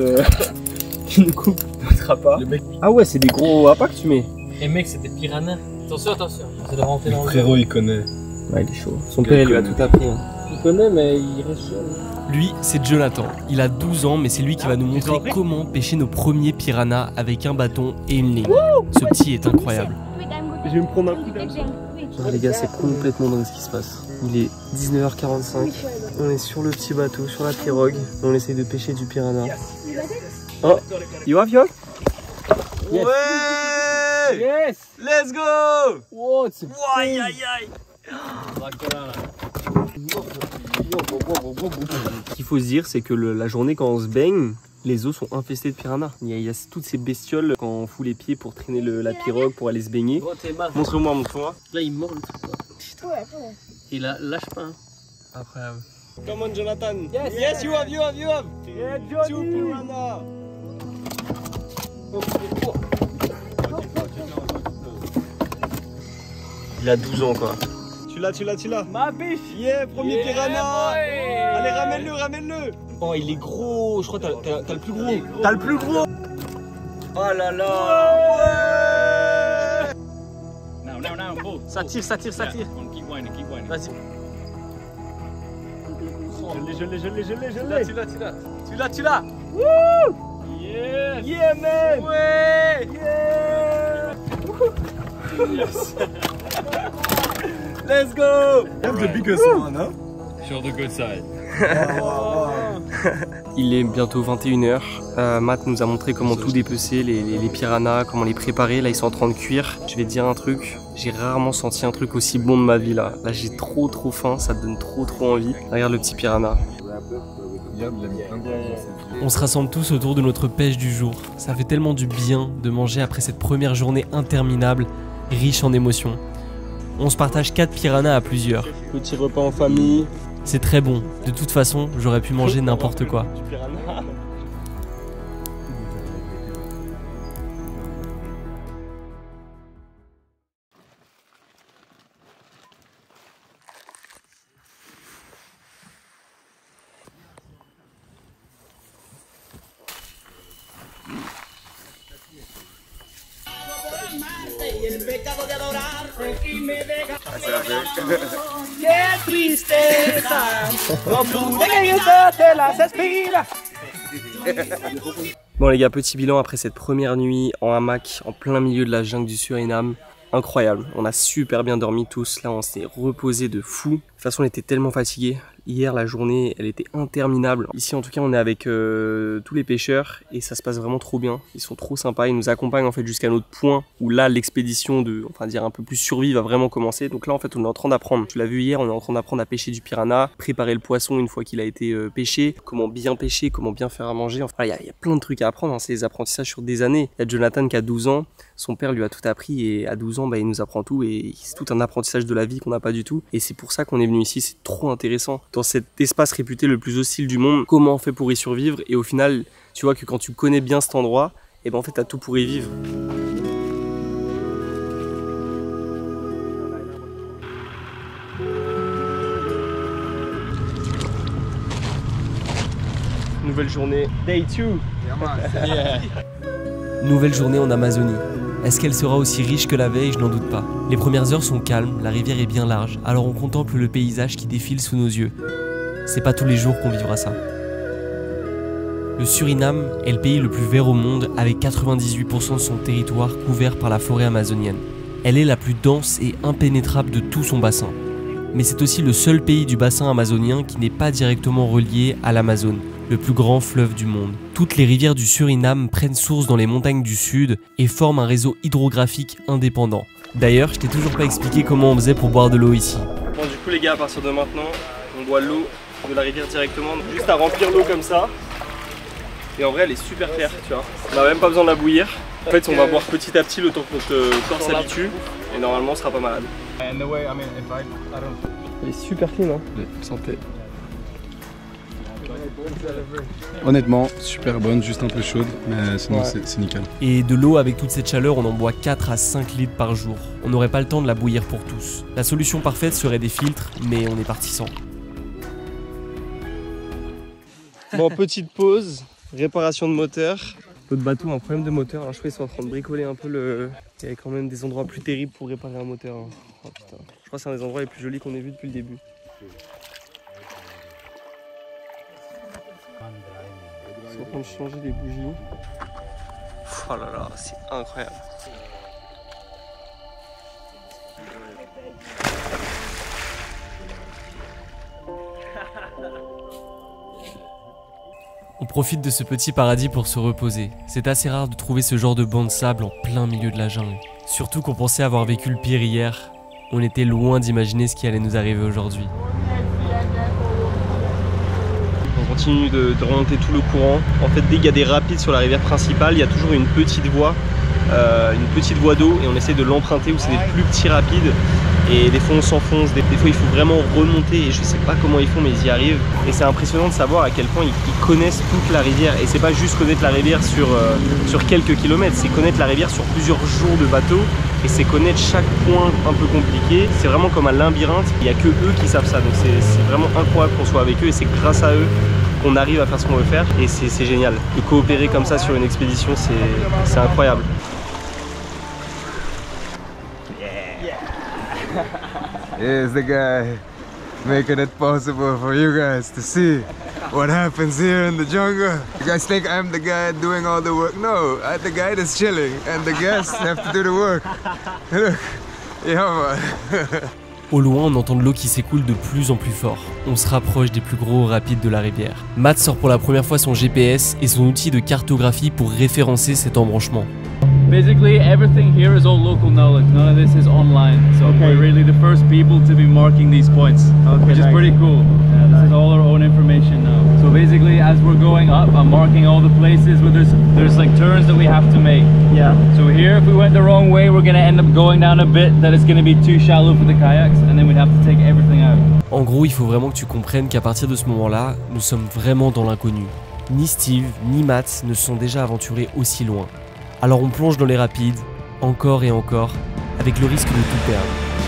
notre appât. Ah ouais, c'est des gros appâts que tu mets. Et mec, c'est des piranhas. Attention, c'est de rentrer dans le frérot il connaît. Ouais, il est chaud. Son père il lui a tout appris. Hein. Il connaît mais il reste jeune. Lui, c'est Jonathan. Il a 12 ans, mais c'est lui qui va nous montrer comment pêcher nos premiers piranhas avec un bâton et une ligne. Ce petit est incroyable. Je vais me prendre un coup d'argent. Les gars, c'est complètement dingue ce qui se passe. Il est 19h45. On est sur le petit bateau, sur la pirogue. On essaye de pêcher du piranha. Oh, you have your? Yes. Ouais! Yes! Let's go! Wow, c'est aïe aïe aïe! Ce qu'il faut se dire, c'est que la journée quand on se baigne, les eaux sont infestées de piranhas. Il y a toutes ces bestioles quand on fout les pieds pour traîner la pirogue pour aller se baigner. Montre-moi, montre-moi. Là, il mord le truc. Il lâche pas. Hein. Incroyable. Come on, Jonathan. Yes, you have. Yeah, two piranhas. Il a 12 ans quoi. Tu l'as. Ma biche. Yeah, premier piranha. Allez, ramène-le. Oh, il est gros. Je crois que t'as le plus gros. T'as le plus gros. Oh là là. Now, ça tire. Keep winding. Vas-y. Je l'ai. Tu l'as. Woo! Yeah, man. Ouais. Yeah. Yes. Let's go. That's the biggest one, huh? Show the good side. Il est bientôt 21h. Matt nous a montré comment tout dépecer, les piranhas, comment les préparer. Là, ils sont en train de cuire. Je vais te dire un truc. J'ai rarement senti un truc aussi bon de ma vie là. Là, j'ai trop faim. Ça te donne trop envie. Regarde le petit piranha. On se rassemble tous autour de notre pêche du jour. Ça fait tellement du bien de manger après cette première journée interminable, riche en émotions. On se partage 4 piranhas à plusieurs. Petit repas en famille. C'est très bon. De toute façon, j'aurais pu manger n'importe quoi. Bon les gars, petit bilan après cette première nuit en hamac en plein milieu de la jungle du Suriname. Incroyable, on a super bien dormi tous, là on s'est reposé de fou. De toute façon on était tellement fatigués. Hier la journée elle était interminable. Ici en tout cas on est avec tous les pêcheurs et ça se passe vraiment trop bien. Ils sont trop sympas, ils nous accompagnent en fait jusqu'à notre point où là l'expédition de, enfin dire un peu plus survie va vraiment commencer. Donc là en fait on est en train d'apprendre, tu l'as vu hier, on est en train d'apprendre à pêcher du piranha, préparer le poisson une fois qu'il a été pêché, comment bien pêcher, comment bien faire à manger. Enfin il y a plein de trucs à apprendre, hein. C'est des apprentissages sur des années. Il y a Jonathan qui a 12 ans, son père lui a tout appris et à 12 ans bah, il nous apprend tout et c'est tout un apprentissage de la vie qu'on n'a pas du tout. Et c'est pour ça qu'on est venu ici, c'est trop intéressant. Dans cet espace réputé le plus hostile du monde, comment on fait pour y survivre et au final tu vois que quand tu connais bien cet endroit, et ben en fait t'as tout pour y vivre. Nouvelle journée, day 2. Nouvelle journée en Amazonie. Est-ce qu'elle sera aussi riche que la veille? Je n'en doute pas. Les premières heures sont calmes, la rivière est bien large, alors on contemple le paysage qui défile sous nos yeux. C'est pas tous les jours qu'on vivra ça. Le Suriname est le pays le plus vert au monde avec 98% de son territoire couvert par la forêt amazonienne. Elle est la plus dense et impénétrable de tout son bassin. Mais c'est aussi le seul pays du bassin amazonien qui n'est pas directement relié à l'Amazone, le plus grand fleuve du monde. Toutes les rivières du Suriname prennent source dans les montagnes du sud et forment un réseau hydrographique indépendant. D'ailleurs, je t'ai toujours pas expliqué comment on faisait pour boire de l'eau ici. Bon, du coup les gars, à partir de maintenant, on boit l'eau de la rivière directement, juste à remplir l'eau comme ça. Et en vrai elle est super claire, tu vois. On n'a même pas besoin de la bouillir. En fait on va boire petit à petit le temps que notre corps s'habitue. Et normalement on sera pas malade. Elle est super clean hein. Santé. Honnêtement, super bonne, juste un peu chaude, mais sinon ouais. C'est nickel. Et de l'eau avec toute cette chaleur, on en boit 4 à 5 litres par jour. On n'aurait pas le temps de la bouillir pour tous. La solution parfaite serait des filtres, mais on est parti sans. Bon, petite pause, réparation de moteur. L'autre bateau a un problème de moteur, alors je crois qu'ils sont en train de bricoler un peu le... Il y a quand même des endroits plus terribles pour réparer un moteur. Oh putain, je crois que c'est un des endroits les plus jolis qu'on ait vu depuis le début. Ils sont en train de changer les bougies. Oh là là, c'est incroyable. On profite de ce petit paradis pour se reposer. C'est assez rare de trouver ce genre de banc de sable en plein milieu de la jungle. Surtout qu'on pensait avoir vécu le pire hier. On était loin d'imaginer ce qui allait nous arriver aujourd'hui. On continue de remonter tout le courant. En fait, dès qu'il y a des rapides sur la rivière principale, il y a toujours une petite voie d'eau et on essaie de l'emprunter où c'est des plus petits rapides. Et des fois on s'enfonce, des fois il faut vraiment remonter et je sais pas comment ils font mais ils y arrivent. Et c'est impressionnant de savoir à quel point ils connaissent toute la rivière. Et c'est pas juste connaître la rivière sur quelques kilomètres, c'est connaître la rivière sur plusieurs jours de bateau. Et c'est connaître chaque point un peu compliqué. C'est vraiment comme un labyrinthe, il n'y a que eux qui savent ça. Donc c'est vraiment incroyable qu'on soit avec eux et c'est grâce à eux qu'on arrive à faire ce qu'on veut faire. Et c'est génial. De coopérer comme ça sur une expédition, c'est incroyable. Here's the guy making it possible for you guys to see what happens here in the jungle. You guys think I'm the guy doing all the work? No, I'm the guy that's chilling and the guests have to do the work. Look, yeah man. Au loin, on entend de l'eau qui s'écoule de plus en plus fort. On se rapproche des plus gros rapides de la rivière. Matt sort pour la première fois son GPS et son outil de cartographie pour référencer cet embranchement. Basically, everything here is all local knowledge. None of this is online. So we're really the first people to be marking these points, which is pretty cool. This is all our own information now. So basically, as we're going up, I'm marking all the places where there's like turns that we have to make. Yeah. So here, if we went the wrong way, we're gonna end up going down a bit that is gonna be too shallow for the kayaks, and then we'd have to take everything out. En gros, il faut vraiment que tu comprennes qu'à partir de ce moment-là, nous sommes vraiment dans l'inconnu. Ni Steve, ni Matt ne se sont déjà aventurés aussi loin. Alors on plonge dans les rapides, encore et encore, avec le risque de tout perdre.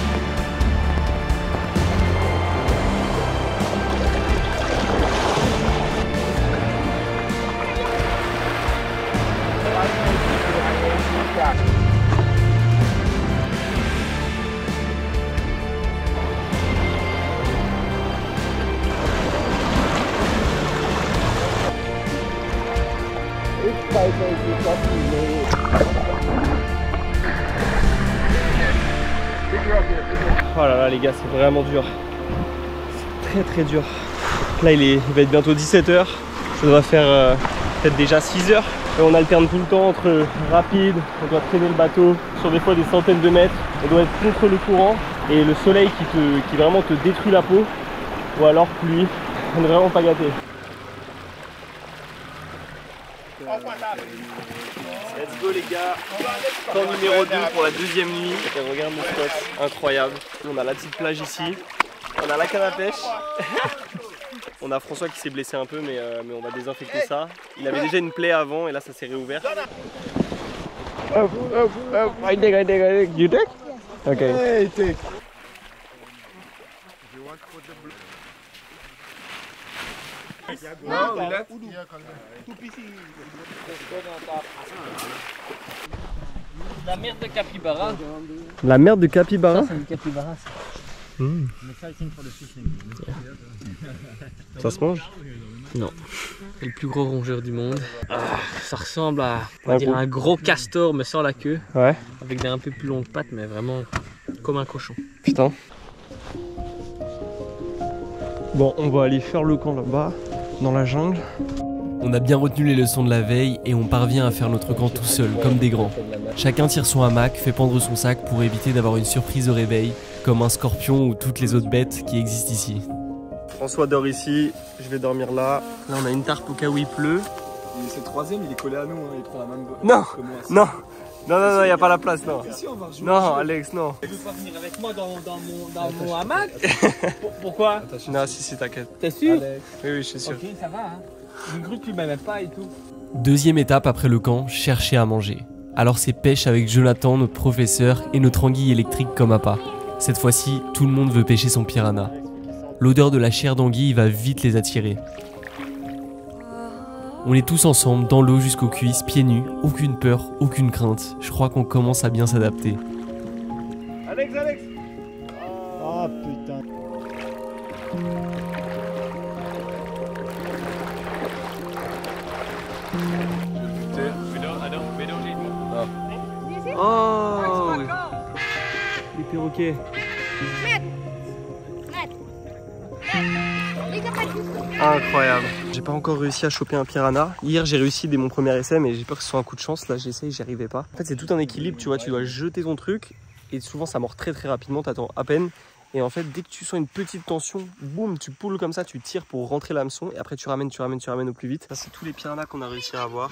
Oh là là les gars, c'est vraiment dur. C'est très dur. Là il va être bientôt 17 h. Ça doit faire peut-être déjà 6 h. Et on alterne tout le temps entre rapide, on doit traîner le bateau sur des fois des centaines de mètres. On doit être contre le courant et le soleil qui vraiment te détruit la peau. Ou alors pluie. On n'est vraiment pas gâté. Let's go les gars, temps numéro 2 pour la deuxième nuit. Et regarde le spot, incroyable. On a la petite plage ici, on a la canne à pêche. On a François qui s'est blessé un peu mais on va désinfecter ça. Il avait déjà une plaie avant et là ça s'est réouvert. I dig. You dig? Okay. Hey, take. No, la merde de capybara. La merde de capybara? Ça, c'est une capybara. Ça se mange? Non. C'est le plus gros rongeur du monde. Ça ressemble à un gros castor mais sans la queue. Ouais. Avec des un peu plus longues pattes mais vraiment comme un cochon. Putain. Bon, on va aller faire le camp là-bas, dans la jungle. On a bien retenu les leçons de la veille et on parvient à faire notre camp tout seul, comme des grands. Chacun tire son hamac, fait pendre son sac pour éviter d'avoir une surprise au réveil, comme un scorpion ou toutes les autres bêtes qui existent ici. François dort ici, je vais dormir là. Là on a une tarpe au cas où il pleut. C'est le troisième, il est collé à nous, hein. Il prend la même. Non, que moi, non, non, il n'y a pas la place, non. Si, on va rejouer. Non, Alex, non. Tu veux pas venir avec moi dans mon hamac? Pourquoi? Non, si, t'inquiète. T'es sûr? Oui, je suis sûr. Ok, ça va, hein. Une grue tu m'aimais pas et tout. Deuxième étape après le camp, chercher à manger. Alors c'est pêche avec Jonathan, notre professeur, et notre anguille électrique comme appât. Cette fois-ci, tout le monde veut pêcher son piranha. L'odeur de la chair d'anguille va vite les attirer. On est tous ensemble, dans l'eau jusqu'aux cuisses, pieds nus, aucune peur, aucune crainte. Je crois qu'on commence à bien s'adapter. Alex! Oh putain. Oh, les perroquets. Incroyable. J'ai pas encore réussi à choper un piranha. Hier j'ai réussi dès mon premier essai mais j'ai peur que ce soit un coup de chance. Là j'essaye, j'y arrivais pas. En fait c'est tout un équilibre, tu vois, tu dois jeter ton truc et souvent ça mord très rapidement, t'attends à peine. Et en fait dès que tu sens une petite tension, boum, tu poules comme ça, tu tires pour rentrer l'hameçon et après tu ramènes au plus vite. Ça c'est tous les piranhas qu'on a réussi à avoir.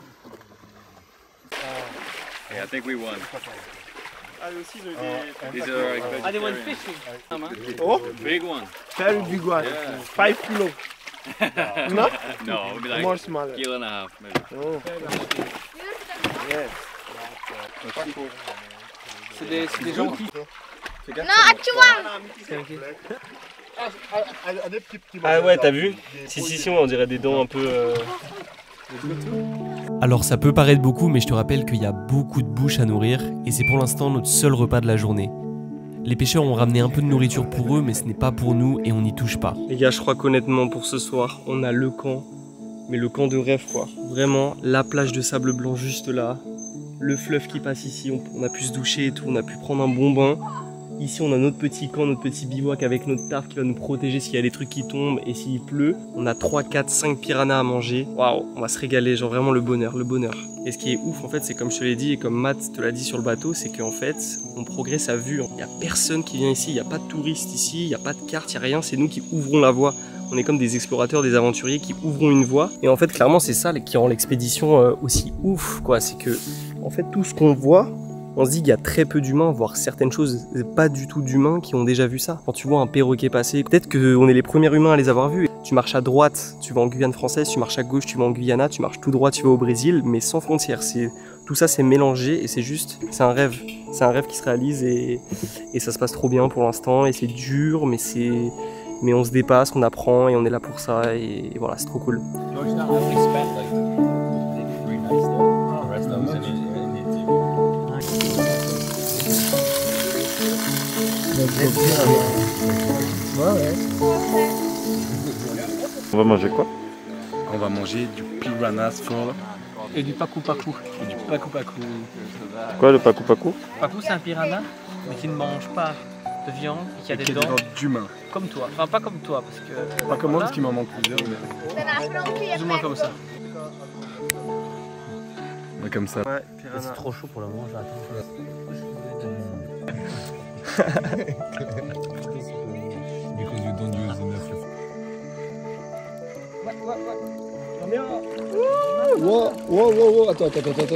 Yeah, I think we won. Ah aussi ils ont These are like they went vegetarian. fishing. Oh, Big one. very big one. Yeah. 5 kilos. No? No, it would be like More smaller. kilo and a half maybe. Oh. C'est des gentils. Ah ouais t'as vu? Si on dirait des dents un peu... Alors ça peut paraître beaucoup, mais je te rappelle qu'il y a beaucoup de bouches à nourrir et c'est pour l'instant notre seul repas de la journée. Les pêcheurs ont ramené un peu de nourriture pour eux, mais ce n'est pas pour nous et on n'y touche pas. Les gars, je crois qu'honnêtement pour ce soir, on a le camp, mais le camp de rêve quoi. Vraiment, la plage de sable blanc juste là, le fleuve qui passe ici, on a pu se doucher et tout, on a pu prendre un bon bain. Ici on a notre petit camp, notre petit bivouac avec notre tarp qui va nous protéger s'il y a des trucs qui tombent et s'il pleut. On a 3, 4, 5 piranhas à manger. Waouh, on va se régaler, genre vraiment le bonheur, le bonheur. Et ce qui est ouf en fait, c'est comme je te l'ai dit et comme Matt te l'a dit sur le bateau, c'est qu'en fait, on progresse à vue. Il n'y a personne qui vient ici, il n'y a pas de touristes ici, il n'y a pas de carte, il n'y a rien, c'est nous qui ouvrons la voie. On est comme des explorateurs, des aventuriers qui ouvrons une voie. Et en fait, clairement, c'est ça qui rend l'expédition aussi ouf, quoi. C'est que, en fait, tout ce qu'on voit, on se dit qu'il y a très peu d'humains, voire certaines choses, pas du tout d'humains qui ont déjà vu ça. Quand tu vois un perroquet passer, peut-être qu'on est les premiers humains à les avoir vus. Tu marches à droite, tu vas en Guyane française, tu marches à gauche, tu vas en Guyana, tu marches tout droit, tu vas au Brésil, mais sans frontières. Tout ça, c'est mélangé et c'est juste, c'est un rêve. C'est un rêve qui se réalise et ça se passe trop bien pour l'instant. Et c'est dur, mais on se dépasse, on apprend et on est là pour ça. Et voilà, c'est trop cool. On va manger quoi? On va manger du piranha skull. Et du pacu-pacu. Quoi le pacu-pacu? Pacu c'est un piranha, mais qui ne mange pas de viande et qui a des dents d'humain. Comme toi. Enfin pas comme toi parce que... Pas comme moi parce qu'il m'en manque plusieurs. Plus ou moins comme ça. Ouais, comme ça. Ouais, c'est trop chaud pour le moment, j'attends. Because you don't use enough. Wow, attends.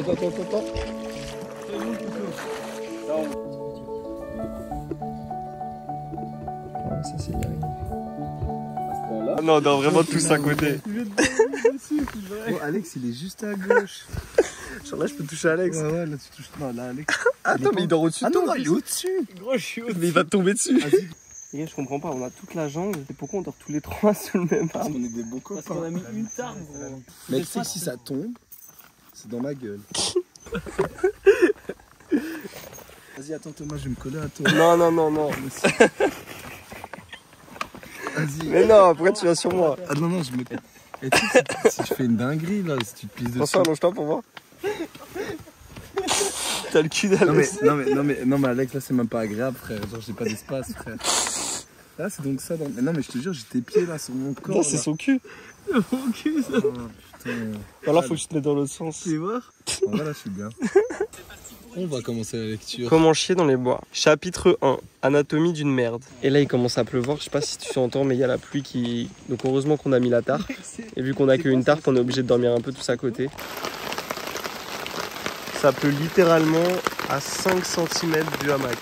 Ça c'est bien. Ah non, on a vraiment tous à côté. Oh, Alex, il est juste à gauche. Genre là, je peux toucher Alex. Ouais, là tu touches. Non, là, Alex. Attends, mais il dort au-dessus de toi. Non, il est au-dessus. Gros, je suis au-dessus. Mais il va te tomber dessus. Les gars, je comprends pas, on a toute la jungle, et pourquoi on dort tous les trois sous le même Parce arbre? qu'on est des bons copains. Parce qu'on a mis une tarpe, gros. Mais tu sais que si ça tombe, c'est dans ma gueule. Vas-y, attends Thomas, je vais me coller à toi. Non. Vas-y. Mais non, pourquoi tu viens sur moi? Ah non, non, je me... Et tu sais, si je fais une dinguerie là, si tu te pisses dessus... François, allonge-toi pour voir. T'as le cul d'Alex. Non mais Alex, là c'est même pas agréable frère, genre j'ai pas d'espace frère. Là c'est donc ça, mais non mais je te jure, j'ai tes pieds là sur mon corps. Non, c'est son cul. Mon cul ça. Oh, putain. Voilà, faut que je te mette dans l'autre sens. Tu veux voir? Voilà, je suis bien. On va commencer la lecture. Comment chier dans les bois. Chapitre 1. Anatomie d'une merde. Et là il commence à pleuvoir, je sais pas si tu entends mais il y a la pluie qui... Donc heureusement qu'on a mis la tarpe. Et vu qu'on a qu'une tarpe, on est obligé de dormir un peu tous à côté. Ça pleut littéralement à 5 cm du hamac.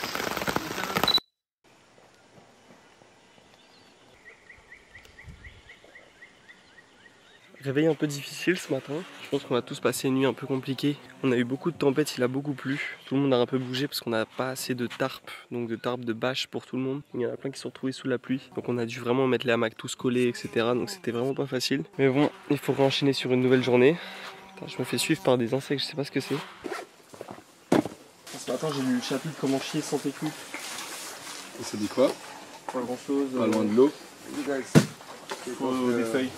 Réveil un peu difficile ce matin. Je pense qu'on a tous passé une nuit un peu compliquée. On a eu beaucoup de tempêtes, il a beaucoup plu. Tout le monde a un peu bougé parce qu'on n'a pas assez de tarpes, donc de tarpes de bâches pour tout le monde. Il y en a plein qui se sont retrouvés sous la pluie. Donc on a dû vraiment mettre les hamacs tous collés, etc. Donc c'était vraiment pas facile. Mais bon, il faut enchaîner sur une nouvelle journée. Putain, je me fais suivre par des insectes, je sais pas ce que c'est. Ce matin j'ai lu le chapitre Comment chier sans tes couilles. Et ça dit quoi? Pas grand chose. Pas loin de l'eau. Des feuilles.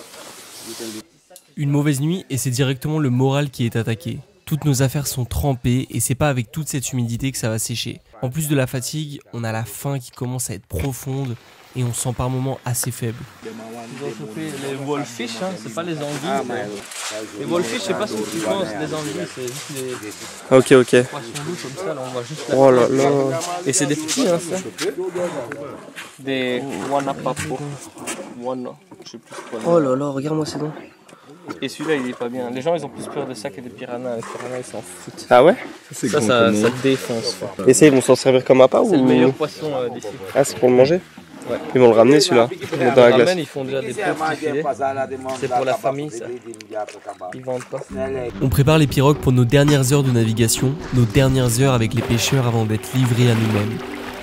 Une mauvaise nuit et c'est directement le moral qui est attaqué. Toutes nos affaires sont trempées et c'est pas avec toute cette humidité que ça va sécher. En plus de la fatigue, on a la faim qui commence à être profonde et on se sent par moments assez faible. Ils ont chopé les wolfish, hein, c'est pas les anguilles. Les wolfish, c'est pas ce que tu penses, les anguilles, c'est juste les Ok. poissons doux comme ça, là on voit juste la... Oh là là. Et c'est des petits, hein, ça. Des wanapapo. Wana, je sais plus quoi. Oh là là, regarde-moi ces dents. Et celui-là il est pas bien. Les gens ils ont plus peur de ça que des piranhas. Les piranhas ils s'en foutent. Ah ouais? Ça défonce. Et ça, ils vont s'en servir comme appât ou? C'est le meilleur poisson d'ici. Ah, c'est pour le manger? Ouais. Ils vont le ramener celui-là. Dans la glace. Ils font déjà des petits filets. C'est pour la famille ça. Ils vendent pas. On prépare les pirogues pour nos dernières heures de navigation, nos dernières heures avec les pêcheurs avant d'être livrés à nous-mêmes.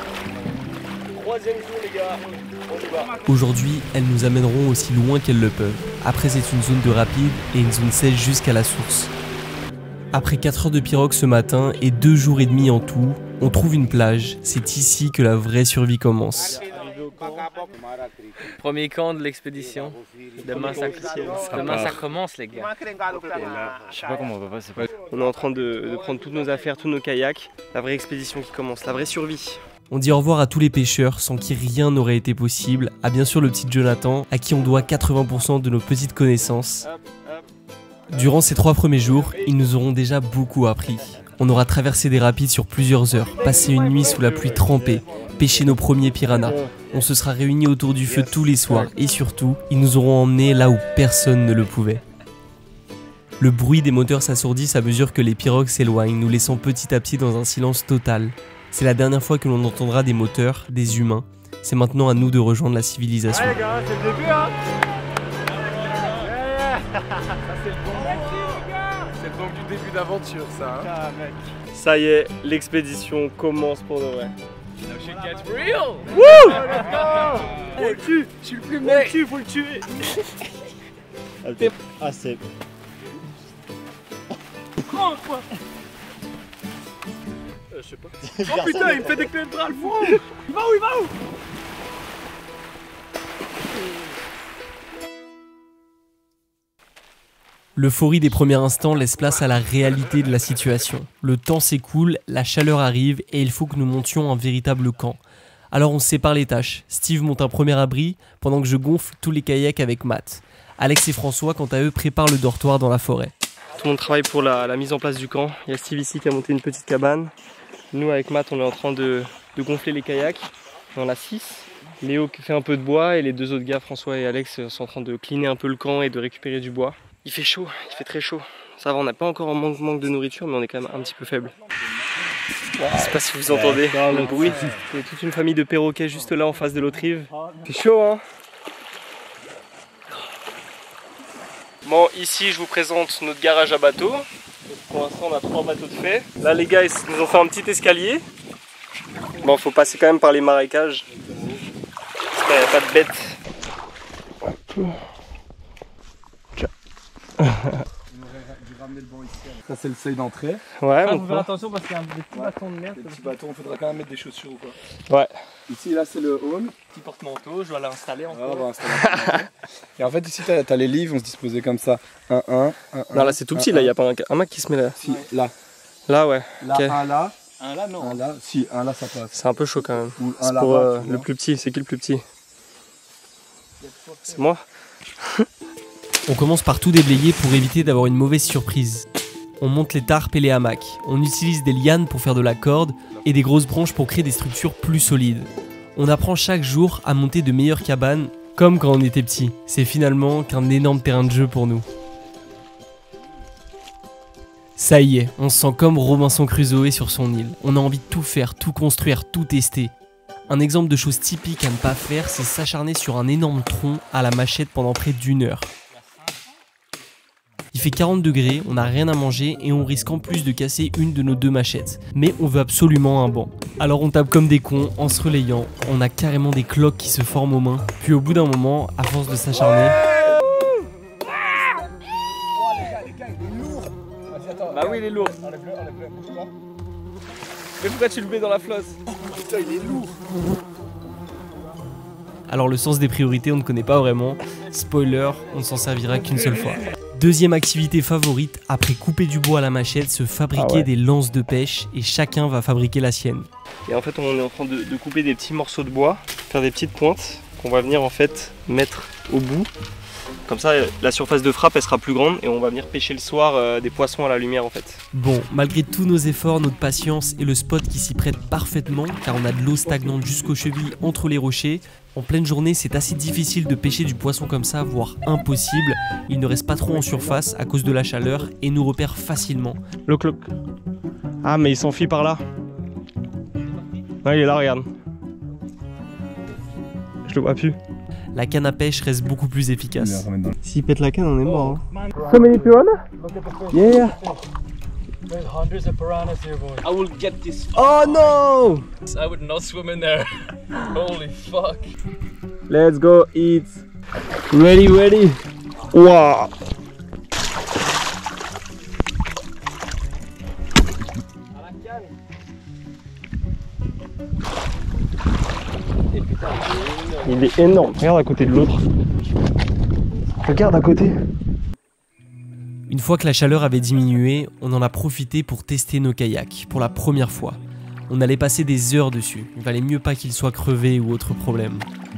Aujourd'hui, elles nous amèneront aussi loin qu'elles le peuvent. Après, c'est une zone de rapide et une zone sèche jusqu'à la source. Après 4 heures de pirogue ce matin et 2 jours et demi en tout, on trouve une plage. C'est ici que la vraie survie commence. Premier camp de l'expédition. Demain ça commence les gars. Je sais pas comment on va passer. On est en train de prendre toutes nos affaires, tous nos kayaks. La vraie expédition qui commence, la vraie survie. On dit au revoir à tous les pêcheurs sans qui rien n'aurait été possible, à bien sûr le petit Jonathan, à qui on doit 80% de nos petites connaissances. Durant ces 3 premiers jours, ils nous auront déjà beaucoup appris. On aura traversé des rapides sur plusieurs heures, passé une nuit sous la pluie trempée, pêché nos premiers piranhas. On se sera réunis autour du feu tous les soirs et surtout, ils nous auront emmenés là où personne ne le pouvait. Le bruit des moteurs s'assourdit à mesure que les pirogues s'éloignent, nous laissant petit à petit dans un silence total. C'est la dernière fois que l'on entendra des moteurs, des humains. C'est maintenant à nous de rejoindre la civilisation. Ouais les gars, c'est le début hein. C'est le bon du début d'aventure ça hein. Ça y est, l'expédition commence pour de vrai. Shit gets real. Wouh! Faut le tuer, je suis le plus mec, faut le tuer. Ah c'est... Prends quoi. Je sais pas. Oh putain, il me fait déclencher le bras le fou. Il va où? L'euphorie des premiers instants laisse place à la réalité de la situation. Le temps s'écoule, la chaleur arrive et il faut que nous montions un véritable camp. Alors on se sépare les tâches. Steve monte un premier abri pendant que je gonfle tous les kayaks avec Matt. Alex et François, quant à eux, préparent le dortoir dans la forêt. Tout le monde travaille pour la mise en place du camp. Il y a Steve ici qui a monté une petite cabane. Nous avec Matt, on est en train de gonfler les kayaks. On en a 6. Léo qui fait un peu de bois et les 2 autres gars, François et Alex, sont en train de cleaner un peu le camp et de récupérer du bois. Il fait chaud, il fait très chaud. Ça va, on n'a pas encore un manque de nourriture, mais on est quand même un petit peu faible. Je sais pas si vous entendez le bruit. Il y a toute une famille de perroquets juste là en face de l'autre rive. C'est chaud hein. Bon, ici je vous présente notre garage à bateaux. Pour l'instant on a 3 bateaux de fait. Là les gars ils nous ont fait un petit escalier. Bon, faut passer quand même par les marécages. J'espère qu'il n'y a pas de bêtes. Ça c'est le seuil d'entrée. Ouais, faut faire attention parce qu'il y a des petits bâtons de merde. Des petits bâtons, il faudra quand même mettre des chaussures ou quoi. Ouais. Ici, là, c'est le home. Petit porte-manteau, je dois l'installer encore. Ah, on va installer un porte-manteau. Et en fait, ici, t'as les livres, vont se disposer comme ça. 1, 1, 1. Non, là, c'est tout petit, là, il n'y a pas un mec qui se met là. Si, là. Là, ouais. Là, okay. Un là. Un là, non. Un là, si, un là, ça passe. C'est un peu chaud quand même. Ou c'est un pour là-bas, le plus petit. C'est qui le plus petit? C'est moi. On commence par tout déblayer pour éviter d'avoir une mauvaise surprise. On monte les tarpes et les hamacs. On utilise des lianes pour faire de la corde et des grosses branches pour créer des structures plus solides. On apprend chaque jour à monter de meilleures cabanes, comme quand on était petit. C'est finalement qu'un énorme terrain de jeu pour nous. Ça y est, on se sent comme Robinson Crusoe sur son île. On a envie de tout faire, tout construire, tout tester. Un exemple de chose typique à ne pas faire, c'est s'acharner sur un énorme tronc à la machette pendant près d'1 heure. Il fait 40 degrés, on n'a rien à manger et on risque en plus de casser une de nos 2 machettes. Mais on veut absolument un banc. Alors on tape comme des cons en se relayant, on a carrément des cloques qui se forment aux mains. Puis au bout d'un moment, à force de s'acharner... Bah oui, il est lourd. Mais pourquoi tu le mets dans la flotte? Putain, il est lourd. Alors le sens des priorités, on ne connaît pas vraiment. Spoiler, on ne s'en servira qu'une seule fois. Deuxième activité favorite, après couper du bois à la machette, se fabriquer des lances de pêche et chacun va fabriquer la sienne. Et en fait, on est en train de couper des petits morceaux de bois, faire des petites pointes qu'on va venir en fait mettre au bout. Comme ça, la surface de frappe elle sera plus grande et on va venir pêcher le soir des poissons à la lumière en fait. Bon, malgré tous nos efforts, notre patience et le spot qui s'y prête parfaitement, car on a de l'eau stagnante jusqu'aux chevilles entre les rochers, en pleine journée c'est assez difficile de pêcher du poisson comme ça, voire impossible. Il ne reste pas trop en surface à cause de la chaleur et nous repère facilement. Look, look. Ah mais il s'enfuit par là. Ouais, il est là, regarde. Je le vois plus. La canne à pêche reste beaucoup plus efficace. S'il pète la canne, on est mort. Hein. So many piranha? Yeah. There's hundreds of piranhas here, boy. I will get this. Oh no! I would not swim in there. Holy fuck. Let's go eat. Ready, ready. Wow. Il est énorme. Regarde à côté de l'autre. Regarde à côté. Une fois que la chaleur avait diminué, on en a profité pour tester nos kayaks pour la première fois. On allait passer des heures dessus. Il valait mieux pas qu'ils soient crevés ou autre problème.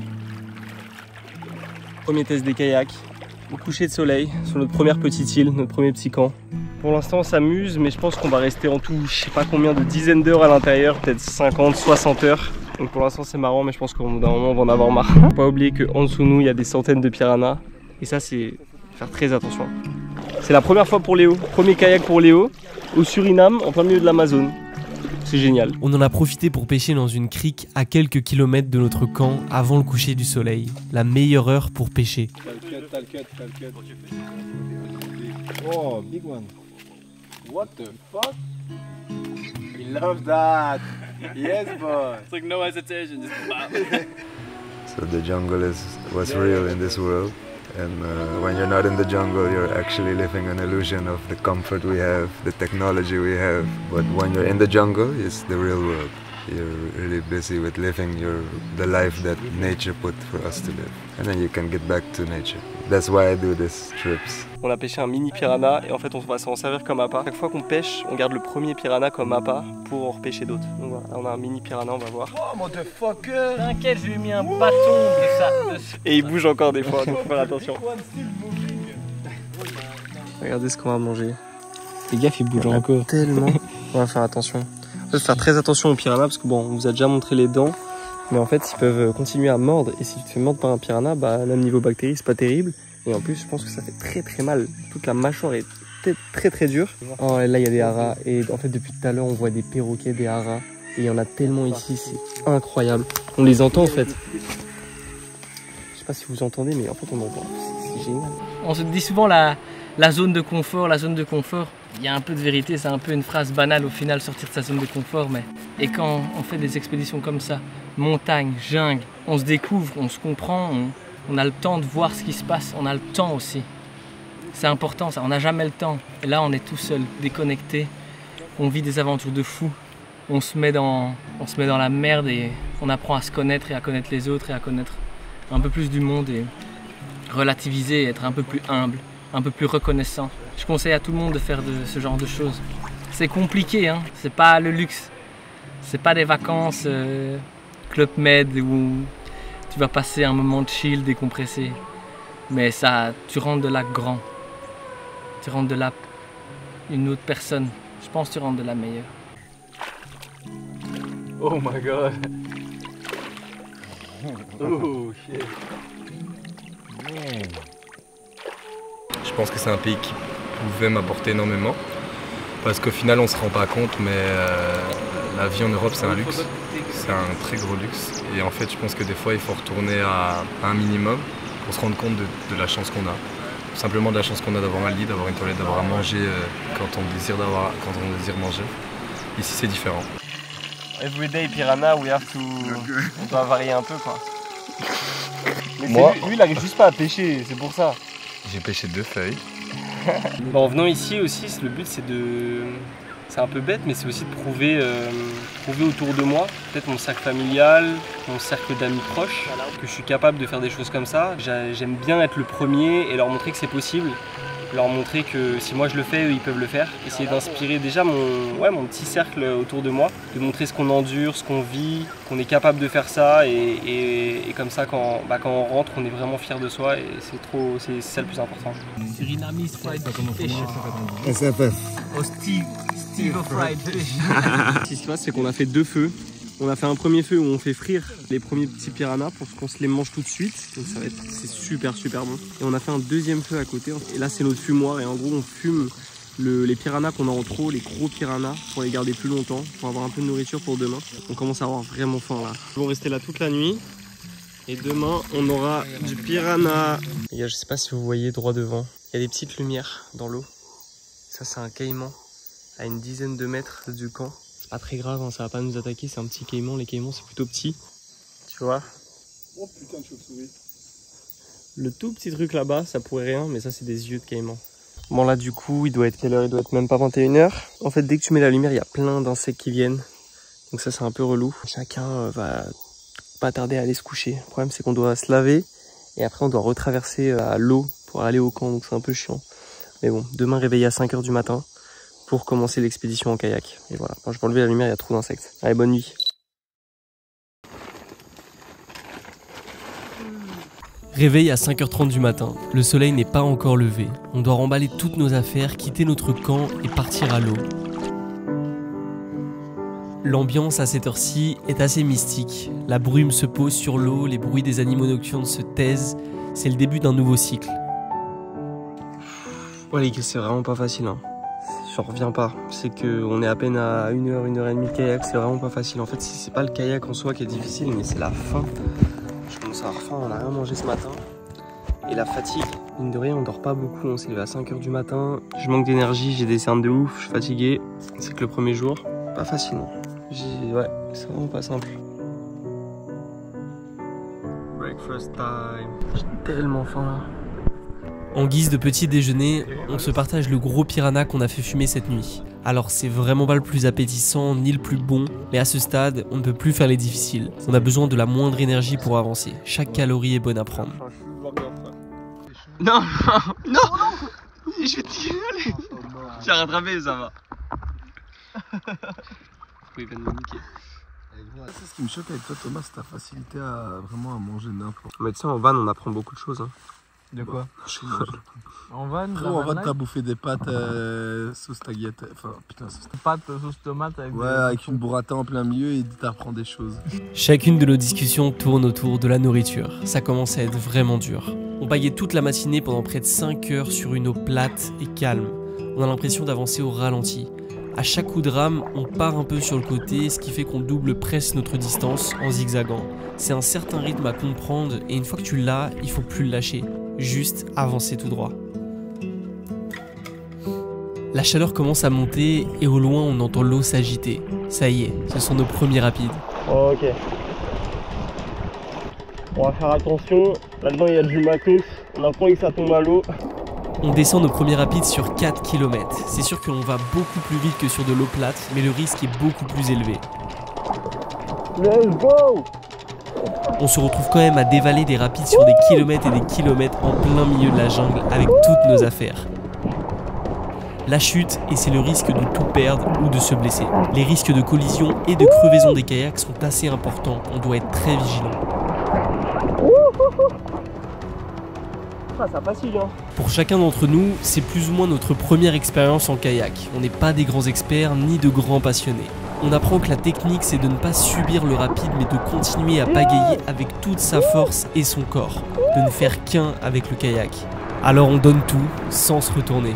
Premier test des kayaks. Au coucher de soleil sur notre première petite île, notre premier petit camp. Pour l'instant on s'amuse, mais je pense qu'on va rester en tout, je sais pas combien de dizaines d'heures à l'intérieur, peut-être 50, 60 heures. Donc pour l'instant c'est marrant, mais je pense qu'au bout d'un moment on va en avoir marre. Faut pas oublier qu'en dessous de nous il y a des centaines de piranhas. Et ça c'est faire très attention. C'est la première fois pour Léo, premier kayak pour Léo, au Suriname, en plein milieu de l'Amazone. C'est génial. On en a profité pour pêcher dans une crique à quelques kilomètres de notre camp avant le coucher du soleil. La meilleure heure pour pêcher. Oh, big one. What the fuck? We love that. Yes, boy. It's like no hesitation, just pop. So the jungle is what's real in this world. And when you're not in the jungle, you're actually living an illusion of the comfort we have, the technology we have. But when you're in the jungle, it's the real world. You're really busy with living the life that nature put for us to live. And then you can get back to nature. That's why I do these trips. On a pêché un mini piranha et en fait on va s'en servir comme appât. Chaque fois qu'on pêche, on garde le premier piranha comme appât pour en repêcher d'autres. Donc voilà, on a un mini piranha, on va voir. Oh motherfucker! T'inquiète, je lui ai mis un bâton de ça. Et il bouge encore des fois, donc faut faire attention. Regardez ce qu'on va manger. Les gars, il bouge encore tellement. On va faire attention. Il faut faire très attention aux piranhas parce que bon, on vous a déjà montré les dents. Mais en fait, ils peuvent continuer à mordre. Et si tu te fais mordre par un piranha, bah même niveau bactéries, c'est pas terrible. Et en plus, je pense que ça fait très très mal. Toute la mâchoire est très très dure. Oh, là, il y a des haras. Et en fait, depuis tout à l'heure, on voit des perroquets, des haras. Et il y en a tellement ici, c'est incroyable. On les entend en fait. Je sais pas si vous entendez, mais en fait, on entend. C'est génial. On se dit souvent la zone de confort, la zone de confort. Il y a un peu de vérité, c'est un peu une phrase banale au final, sortir de sa zone de confort. Mais... Et quand on fait des expéditions comme ça, montagne, jungle, on se découvre, on se comprend, on a le temps de voir ce qui se passe, on a le temps aussi. C'est important ça, on n'a jamais le temps. Et là on est tout seul, déconnecté, on vit des aventures de fou. on se met dans la merde et on apprend à se connaître et à connaître les autres et à connaître un peu plus du monde et relativiser et être un peu plus humble, un peu plus reconnaissant. Je conseille à tout le monde de faire ce genre de choses. C'est compliqué, hein, c'est pas le luxe. C'est pas des vacances Club Med où tu vas passer un moment de chill, décompressé. Mais ça, tu rentres de là grand. Tu rentres de là une autre personne. Je pense que tu rentres de là meilleure. Oh my god. Oh shit. Je pense que c'est un pays qui pouvait m'apporter énormément. Parce qu'au final, on ne se rend pas compte, mais la vie en Europe, c'est un luxe. C'est un très gros luxe. Et en fait, je pense que des fois, il faut retourner à un minimum pour se rendre compte de la chance qu'on a. Tout simplement de la chance qu'on a d'avoir un lit, d'avoir une toilette, d'avoir à manger quand on désire manger. Ici, c'est différent. Everyday piranha, on doit varier un peu, quoi. Mais lui, il arrive juste pas à pêcher, c'est pour ça. J'ai pêché 2 feuilles. Bon, en venant ici aussi, le but c'est de... C'est un peu bête, mais c'est aussi de prouver autour de moi, peut-être mon cercle familial, mon cercle d'amis proches, que je suis capable de faire des choses comme ça. J'aime bien être le premier et leur montrer que c'est possible. Leur montrer que si moi je le fais, eux ils peuvent le faire. Essayer d'inspirer déjà mon petit cercle autour de moi, de montrer ce qu'on endure, ce qu'on vit, qu'on est capable de faire ça et comme ça quand on rentre, on est vraiment fier de soi et c'est ça le plus important. Surinamese fried fish. SFF. Oh, Steve fried fish. Ce qui se passe, c'est qu'on a fait 2 feux. On a fait un premier feu où on fait frire les premiers petits piranhas pour qu'on se les mange tout de suite. Donc c'est super bon. Et on a fait un deuxième feu à côté. Et là c'est notre fumoir et en gros on fume les piranhas qu'on a en trop, les gros piranhas, pour les garder plus longtemps, pour avoir un peu de nourriture pour demain. On commence à avoir vraiment faim là. Ils vont rester là toute la nuit. Et demain on aura du piranha. Les gars, je sais pas si vous voyez droit devant. Il y a des petites lumières dans l'eau. Ça c'est un caïman à une dizaine de mètres du camp. Pas très grave, hein, ça va pas nous attaquer, c'est un petit caïman, les caïmans c'est plutôt petit, tu vois. Oh putain de chauve-souris. Le tout petit truc là-bas, ça pourrait rien, mais ça c'est des yeux de caïman. Bon là du coup, il doit être quelle heure? Il doit être même pas 21 h. En fait, dès que tu mets la lumière, il y a plein d'insectes qui viennent, donc ça c'est un peu relou. Chacun va pas tarder à aller se coucher. Le problème c'est qu'on doit se laver, et après on doit retraverser à l'eau pour aller au camp, donc c'est un peu chiant. Mais bon, demain réveillé à 5 h du matin. Pour commencer l'expédition en kayak. Et voilà, quand je vais enlever la lumière, il y a trop d'insectes. Allez, bonne nuit. Réveil à 5 h 30 du matin. Le soleil n'est pas encore levé. On doit remballer toutes nos affaires, quitter notre camp et partir à l'eau. L'ambiance à cette heure-ci est assez mystique. La brume se pose sur l'eau, les bruits des animaux nocturnes se taisent. C'est le début d'un nouveau cycle. Ouais les gars, c'est vraiment pas facile, hein. J'en reviens pas, c'est qu'on est à peine à 1 h, 1 h 30 de kayak, c'est vraiment pas facile. En fait, c'est pas le kayak en soi qui est difficile, mais c'est la faim. Je commence à avoir faim, on a rien mangé ce matin. Et la fatigue, mine de rien, on dort pas beaucoup, on s'est levé à 5 h du matin. Je manque d'énergie, j'ai des cernes de ouf, je suis fatigué. C'est que le premier jour, pas facile, non. Ouais, c'est vraiment pas simple. Breakfast time. J'ai tellement faim là. En guise de petit déjeuner, on se partage le gros piranha qu'on a fait fumer cette nuit. Alors c'est vraiment pas le plus appétissant ni le plus bon, mais à ce stade, on ne peut plus faire les difficiles. On a besoin de la moindre énergie pour avancer. Chaque calorie est bonne à prendre. Non, je vais te tirer. Tu as rattrapé, ça va. Il vient de me niquer. C'est ce qui me choque avec toi Thomas, c'est ta facilité à vraiment à manger n'importe. Mais tu sais, en van on apprend beaucoup de choses, hein. De quoi? En van, t'as bouffé des pâtes sauce tagliatelle. Enfin, putain, sauce pâtes sauce tomate avec avec une burrata en plein milieu et t'apprends des choses. Chacune de nos discussions tourne autour de la nourriture. Ça commence à être vraiment dur. On paillait toute la matinée pendant près de 5 heures sur une eau plate et calme. On a l'impression d'avancer au ralenti. À chaque coup de rame, on part un peu sur le côté, ce qui fait qu'on double presque notre distance en zigzagant. C'est un certain rythme à comprendre et une fois que tu l'as, il faut plus le lâcher. Juste avancer tout droit. La chaleur commence à monter et au loin on entend l'eau s'agiter. Ça y est, ce sont nos premiers rapides. Oh, ok. On va faire attention, là-dedans il y a du matos, on apprend que ça tombe à l'eau. On descend nos premiers rapides sur 4 km. C'est sûr qu'on va beaucoup plus vite que sur de l'eau plate, mais le risque est beaucoup plus élevé. Let's go! On se retrouve quand même à dévaler des rapides sur des kilomètres et des kilomètres en plein milieu de la jungle avec toutes nos affaires. La chute, et c'est le risque de tout perdre ou de se blesser. Les risques de collision et de crevaison des kayaks sont assez importants, on doit être très vigilant. Ah, c'est facile, hein. Pour chacun d'entre nous, c'est plus ou moins notre première expérience en kayak. On n'est pas des grands experts ni de grands passionnés. On apprend que la technique, c'est de ne pas subir le rapide, mais de continuer à pagayer avec toute sa force et son corps. De ne faire qu'un avec le kayak. Alors on donne tout, sans se retourner.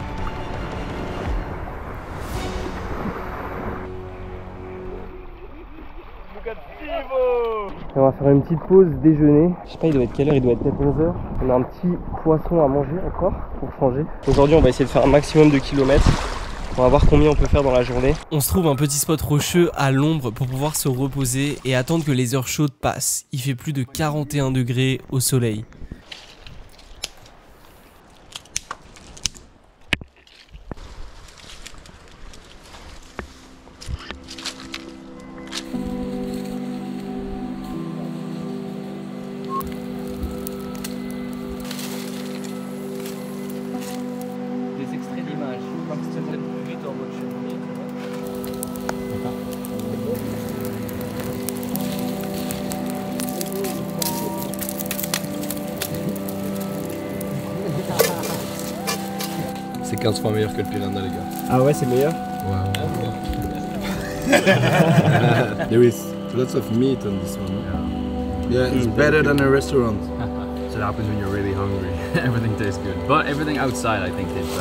Et on va faire une petite pause déjeuner. Je sais pas, il doit être quelle heure? Il doit être peut-être 11h. On a un petit poisson à manger encore pour changer. Aujourd'hui, on va essayer de faire un maximum de kilomètres. On va voir combien on peut faire dans la journée. On se trouve un petit spot rocheux à l'ombre pour pouvoir se reposer et attendre que les heures chaudes passent. Il fait plus de 41 degrés au soleil. Des extraits d'images. Je crois que c'est peut-être plus vite en mode cheminée. C'est 15 fois meilleur que le piranha, les gars. Ah ouais, c'est meilleur? Ouais. There is lots of meat on this one. Yeah, it's better than a restaurant. So that happens when you're really hungry. Everything tastes good. But everything outside I think tastes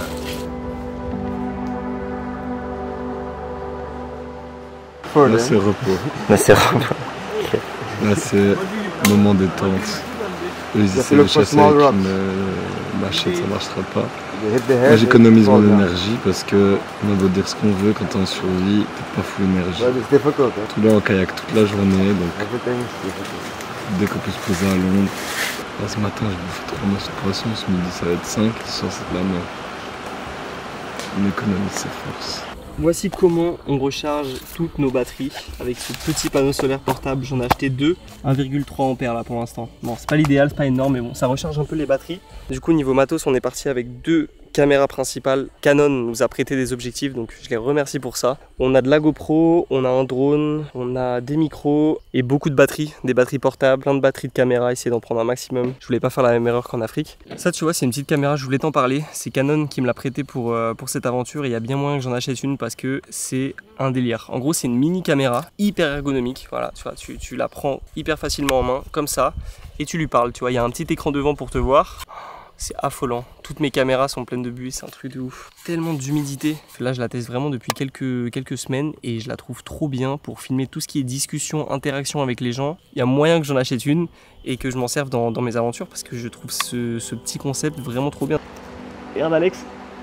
better. Là c'est repos. Là c'est repos. Là c'est moment détente. Ils essaient de chasser avec une machette, ça marchera pas. Moi j'économise mon énergie parce que on va dire ce qu'on veut quand t'es en survie, t'es pas full énergie. Tout là en kayak toute la journée, donc dès qu'on peut se poser à l'ombre. Là, ce matin j'ai bouffé 3 morceaux de poisson, ce midi ça va être 5, ce soir c'est de la main. On économise ses forces. Voici comment on recharge toutes nos batteries avec ce petit panneau solaire portable. J'en ai acheté 2, 1,3 ampères là pour l'instant. Bon, c'est pas l'idéal, c'est pas énorme, mais bon, ça recharge un peu les batteries. Du coup, niveau matos, on est parti avec 2 caméras principales. Canon nous a prêté des objectifs, donc je les remercie pour ça. On a de la GoPro, on a un drone, on a des micros et beaucoup de batteries, des batteries portables, plein de batteries de caméra, essayer d'en prendre un maximum. Je voulais pas faire la même erreur qu'en Afrique. Ça, tu vois, c'est une petite caméra, je voulais t'en parler. C'est Canon qui me l'a prêté pour cette aventure et il y a bien moyen que j'en achète une parce que c'est un délire. En gros, c'est une mini caméra hyper ergonomique. Voilà, tu vois, tu la prends hyper facilement en main, comme ça, et tu lui parles. Tu vois, il y a un petit écran devant pour te voir. C'est affolant. Toutes mes caméras sont pleines de buée, c'est un truc de ouf. Tellement d'humidité. Là, je la teste vraiment depuis quelques semaines et je la trouve trop bien pour filmer tout ce qui est discussion, interaction avec les gens. Il y a moyen que j'en achète une et que je m'en serve dans mes aventures parce que je trouve ce petit concept vraiment trop bien. Regarde Alex.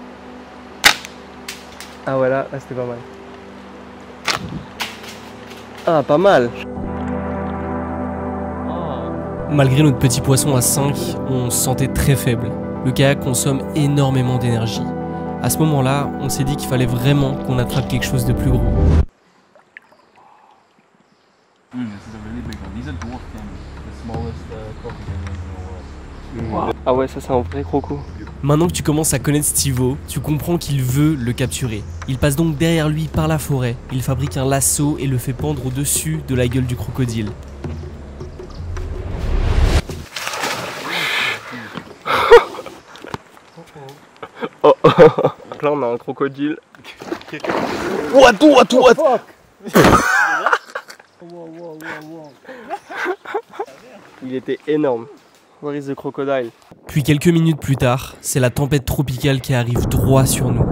Ah voilà, là c'était pas mal. Ah, pas mal. Malgré notre petit poisson à 5, on se sentait très faible. Le kayak consomme énormément d'énergie. À ce moment-là, on s'est dit qu'il fallait vraiment qu'on attrape quelque chose de plus gros. Ah ouais, ça c'est un vrai croco. Maintenant que tu commences à connaître Steve-O, tu comprends qu'il veut le capturer. Il passe donc derrière lui par la forêt. Il fabrique un lasso et le fait pendre au-dessus de la gueule du crocodile. Oh. Là on a un crocodile. What? Il était énorme. Where is the crocodile? Puis quelques minutes plus tard, c'est la tempête tropicale qui arrive droit sur nous.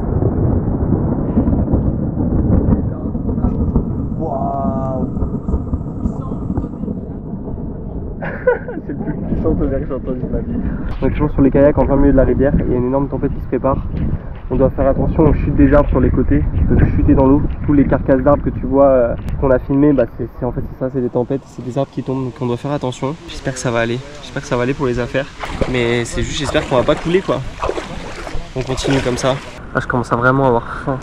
C'est le plus puissant tonnerre que j'ai entendu de ma vie. On est toujours sur les kayaks en plein milieu de la rivière. Il y a une énorme tempête qui se prépare. On doit faire attention aux chutes des arbres sur les côtés qui peuvent chuter dans l'eau. Tous les carcasses d'arbres que tu vois qu'on a filmé, bah en fait c'est ça, c'est des tempêtes, c'est des arbres qui tombent, donc on doit faire attention. J'espère que ça va aller. J'espère que ça va aller pour les affaires. Mais c'est juste, j'espère qu'on va pas couler quoi. On continue comme ça. Là, je commence à vraiment avoir faim.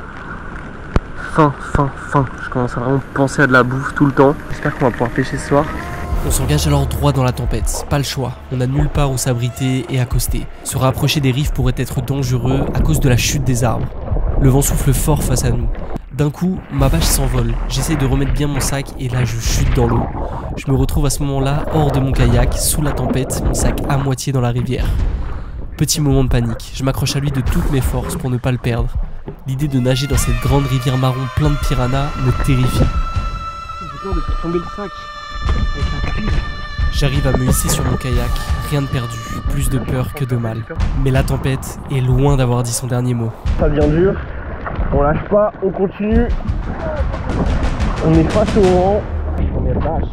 Faim. Je commence à vraiment penser à de la bouffe tout le temps. J'espère qu'on va pouvoir pêcher ce soir. On s'engage alors droit dans la tempête, pas le choix, on n'a nulle part où s'abriter et accoster. Se rapprocher des rives pourrait être dangereux à cause de la chute des arbres. Le vent souffle fort face à nous. D'un coup, ma bâche s'envole, j'essaie de remettre bien mon sac et là je chute dans l'eau. Je me retrouve à ce moment-là hors de mon kayak, sous la tempête, mon sac à moitié dans la rivière. Petit moment de panique, je m'accroche à lui de toutes mes forces pour ne pas le perdre. L'idée de nager dans cette grande rivière marron pleine de piranhas me terrifie. J'ai peur de faire tomber le sac. J'arrive à me hisser sur mon kayak, rien de perdu, plus de peur que de mal. Mais la tempête est loin d'avoir dit son dernier mot. Ça devient dur, on lâche pas, on continue. On est face au vent, on est vache.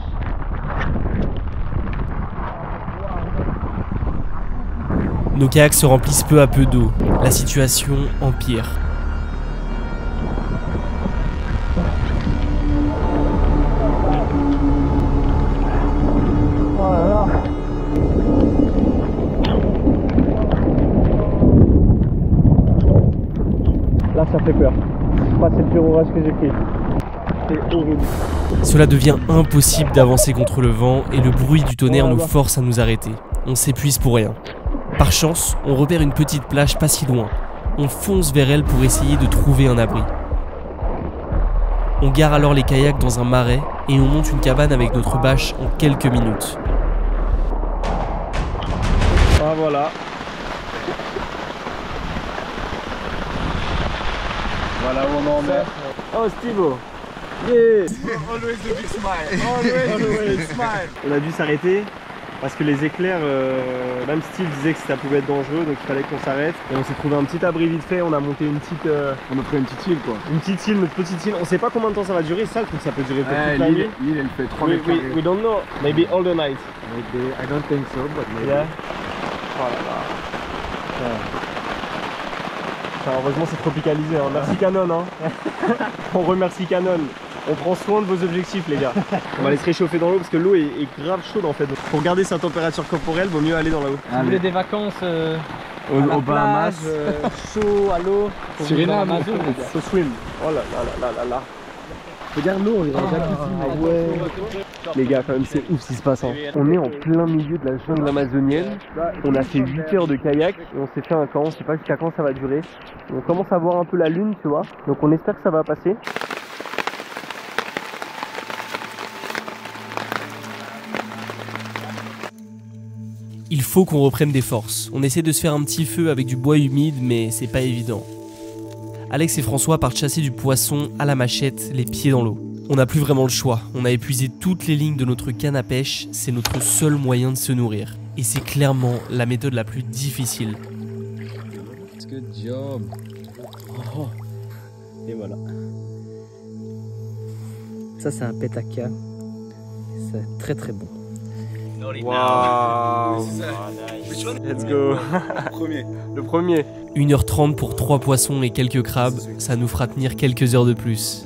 Nos kayaks se remplissent peu à peu d'eau, la situation empire. Là ça fait peur, c'est pas le pire orage que j'ai pris, c'est horrible. Cela devient impossible d'avancer contre le vent et le bruit du tonnerre nous force à nous arrêter. On s'épuise pour rien. Par chance, on repère une petite plage pas si loin. On fonce vers elle pour essayer de trouver un abri. On gare alors les kayaks dans un marais et on monte une cabane avec notre bâche en quelques minutes. Ah voilà. Voilà où on en est. Oh Stivo. Yeah. Always the big smile. Always smile. On a dû s'arrêter parce que les éclairs, même Steve disait que ça pouvait être dangereux, donc il fallait qu'on s'arrête. Et on s'est trouvé un petit abri vite fait, on a monté une petite... On a pris une petite île quoi. Une petite île, notre petite île. On sait pas combien de temps ça va durer, ça je trouve que ça peut durer peut-être toute la nuit. L'île elle fait 3 mètres carrés. We don't know, maybe all the night. Maybe, I don't think so, but maybe. Yeah. Oh là là. Enfin, heureusement c'est tropicalisé, hein. Merci Canon hein. On remercie Canon. On prend soin de vos objectifs les gars. On va aller se réchauffer dans l'eau parce que l'eau est grave chaude en fait. Donc, pour garder sa température corporelle, vaut mieux aller dans l'eau. Si vous voulez des vacances au Bahamas, chaud à l'eau, Suriname, faut swim. Oh là là là là là. Regarde l'eau, on est dans la jacuzzi. Ah ouais. Les gars, quand même, c'est ouf ce qui se passe. Hein. On est en plein milieu de la jungle amazonienne. On a fait 8 heures de kayak et on s'est fait un camp. On sait pas jusqu'à quand ça va durer. On commence à voir un peu la lune, tu vois. Donc on espère que ça va passer. Il faut qu'on reprenne des forces. On essaie de se faire un petit feu avec du bois humide, mais c'est pas évident. Alex et François partent chasser du poisson à la machette, les pieds dans l'eau. On n'a plus vraiment le choix. On a épuisé toutes les lignes de notre canne à pêche. C'est notre seul moyen de se nourrir. Et c'est clairement la méthode la plus difficile. Good job. Oh. Et voilà. Ça c'est un pétaka. C'est très très bon. Wow. Let's go. Le premier. 1h30 pour 3 poissons et quelques crabes, ça nous fera tenir quelques heures de plus.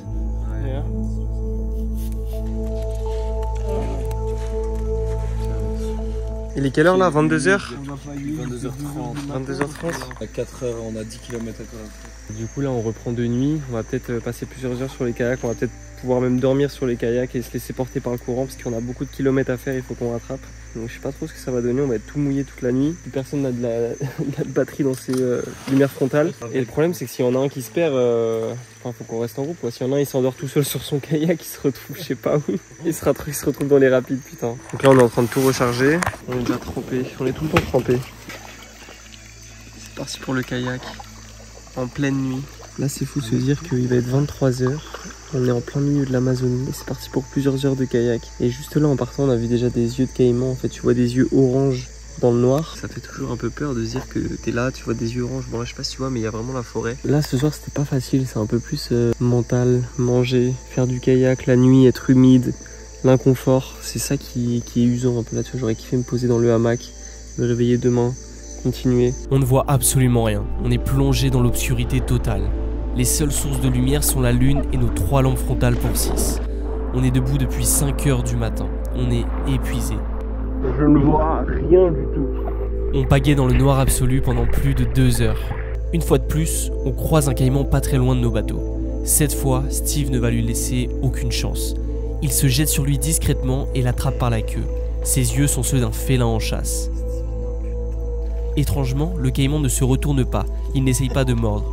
Il est quelle heure là? 22h? 22h30. 22h30. À 4h, on a 10 km à faire. Du coup là on reprend de nuit, on va peut-être passer plusieurs heures sur les kayaks, on va peut-être pouvoir même dormir sur les kayaks et se laisser porter par le courant parce qu'on a beaucoup de kilomètres à faire, il faut qu'on rattrape. Donc je sais pas trop ce que ça va donner, on va être tout mouillé toute la nuit. Plus personne n'a de la batterie dans ses lumières frontales. Et le problème c'est que s'il y en a un qui se perd, faut qu'on reste en groupe quoi. S'il y en a un il s'endort tout seul sur son kayak, il se retrouve je sais pas où. Il se retrouve dans les rapides putain. Donc là on est en train de tout recharger, on est déjà trempé, on est tout le temps trempé. C'est parti pour le kayak. En pleine nuit. Là c'est fou de se dire qu'il va être 23h, on est en plein milieu de l'Amazonie et c'est parti pour plusieurs heures de kayak. Et juste là en partant on a vu déjà des yeux de caïman, en fait tu vois des yeux orange dans le noir. Ça fait toujours un peu peur de se dire que t'es là, tu vois des yeux orange, bon là je sais pas si tu vois mais il y a vraiment la forêt. Là ce soir c'était pas facile, c'est un peu plus mental, manger, faire du kayak, la nuit, être humide, l'inconfort, c'est ça qui est usant un peu là, tu vois j'aurais kiffé me poser dans le hamac, me réveiller demain. Continuer. On ne voit absolument rien, on est plongé dans l'obscurité totale. Les seules sources de lumière sont la lune et nos 3 lampes frontales pour 6. On est debout depuis 5h du matin, on est épuisé. Je ne vois rien du tout. On pagaie dans le noir absolu pendant plus de 2 heures. Une fois de plus, on croise un caïman pas très loin de nos bateaux. Cette fois, Steve ne va lui laisser aucune chance. Il se jette sur lui discrètement et l'attrape par la queue. Ses yeux sont ceux d'un félin en chasse. Étrangement, le caïman ne se retourne pas, il n'essaye pas de mordre.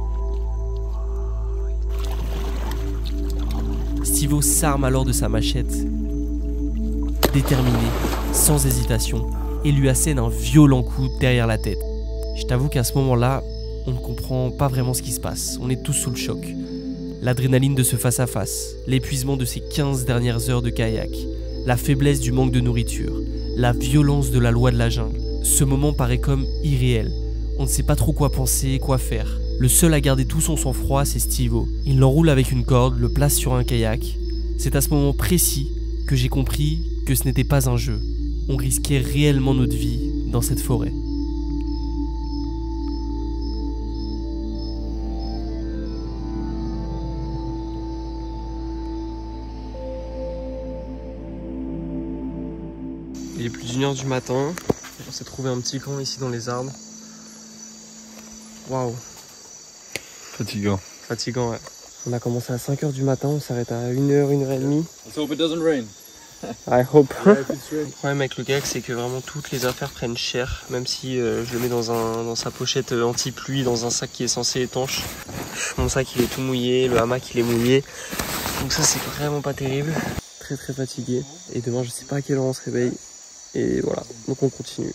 Steve-O s'arme alors de sa machette, déterminé, sans hésitation, et lui assène un violent coup derrière la tête. Je t'avoue qu'à ce moment-là, on ne comprend pas vraiment ce qui se passe, on est tous sous le choc. L'adrénaline de ce face-à-face, l'épuisement de ces 15 dernières heures de kayak, la faiblesse du manque de nourriture, la violence de la loi de la jungle. Ce moment paraît comme irréel. On ne sait pas trop quoi penser, quoi faire. Le seul à garder tout son sang-froid, c'est Steve-O. Il l'enroule avec une corde, le place sur un kayak. C'est à ce moment précis que j'ai compris que ce n'était pas un jeu. On risquait réellement notre vie dans cette forêt. Il est plus d'1h du matin. On s'est trouvé un petit camp ici dans les arbres. Waouh. Fatigant. Fatigant, ouais. On a commencé à 5h du matin, on s'arrête à 1h, 1h30. Let's hope it doesn't rain. I hope. Le problème avec le kayak, c'est que vraiment toutes les affaires prennent cher. Même si je le mets dans sa pochette anti-pluie, dans un sac qui est censé étanche. Mon sac il est tout mouillé, le hamac il est mouillé. Donc ça c'est vraiment pas terrible. Très très fatigué. Et demain je sais pas à quelle heure on se réveille. Et voilà, donc on continue.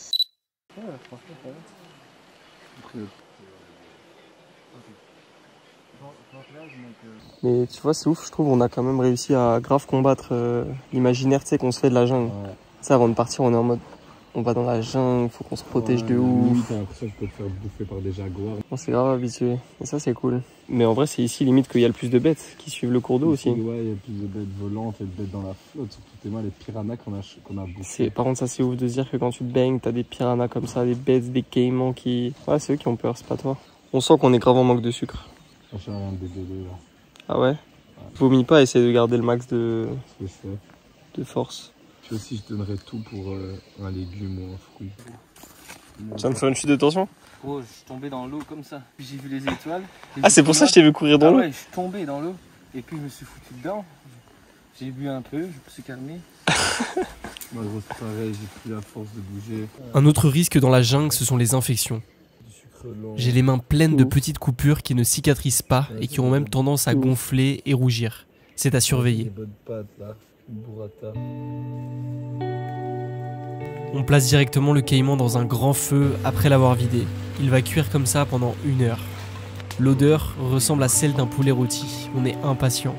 Mais tu vois, c'est ouf, je trouve, on a quand même réussi à grave combattre l'imaginaire, tu sais, qu'on se fait de la jungle. Ouais. Tu sais, avant de partir, on est en mode, on va dans la jungle, faut qu'on se protège de ouf. Oui, t'as l'impression que tu peux te faire bouffer par des jaguars. On s'est grave habitué, et ça c'est cool. Mais en vrai, c'est ici limite qu'il y a le plus de bêtes qui suivent le cours d'eau aussi. Ouais, il y a plus de bêtes volantes et de bêtes dans la flotte, surtout moi les piranhas qu'on a bouffés. Par contre, ça c'est ouf de se dire que quand tu te baignes, t'as des piranhas comme ça, des bêtes, des caïmans qui... Ouais, c'est eux qui ont peur, c'est pas toi. On sent qu'on est grave en manque de sucre. J'ai rien de bébé là. Ah ouais? Vomis pas, essaye de garder le max de force. Tu vois, si je donnerais tout pour un légume ou un fruit. Tu viens de faire une chute de tension? Oh, je suis tombé dans l'eau comme ça. Puis j'ai vu les étoiles. Ah, c'est pour ça que je t'ai vu courir dans l'eau? Ouais, je suis tombé dans l'eau. Et puis je me suis foutu dedans. J'ai bu un peu, je me suis calmé. Moi, c'est pareil, j'ai plus la force de bouger. Un autre risque dans la jungle, ce sont les infections. J'ai les mains pleines de petites coupures qui ne cicatrisent pas et qui ont même tendance à gonfler et rougir. C'est à surveiller. On place directement le caïman dans un grand feu après l'avoir vidé. Il va cuire comme ça pendant 1 heure. L'odeur ressemble à celle d'un poulet rôti. On est impatient.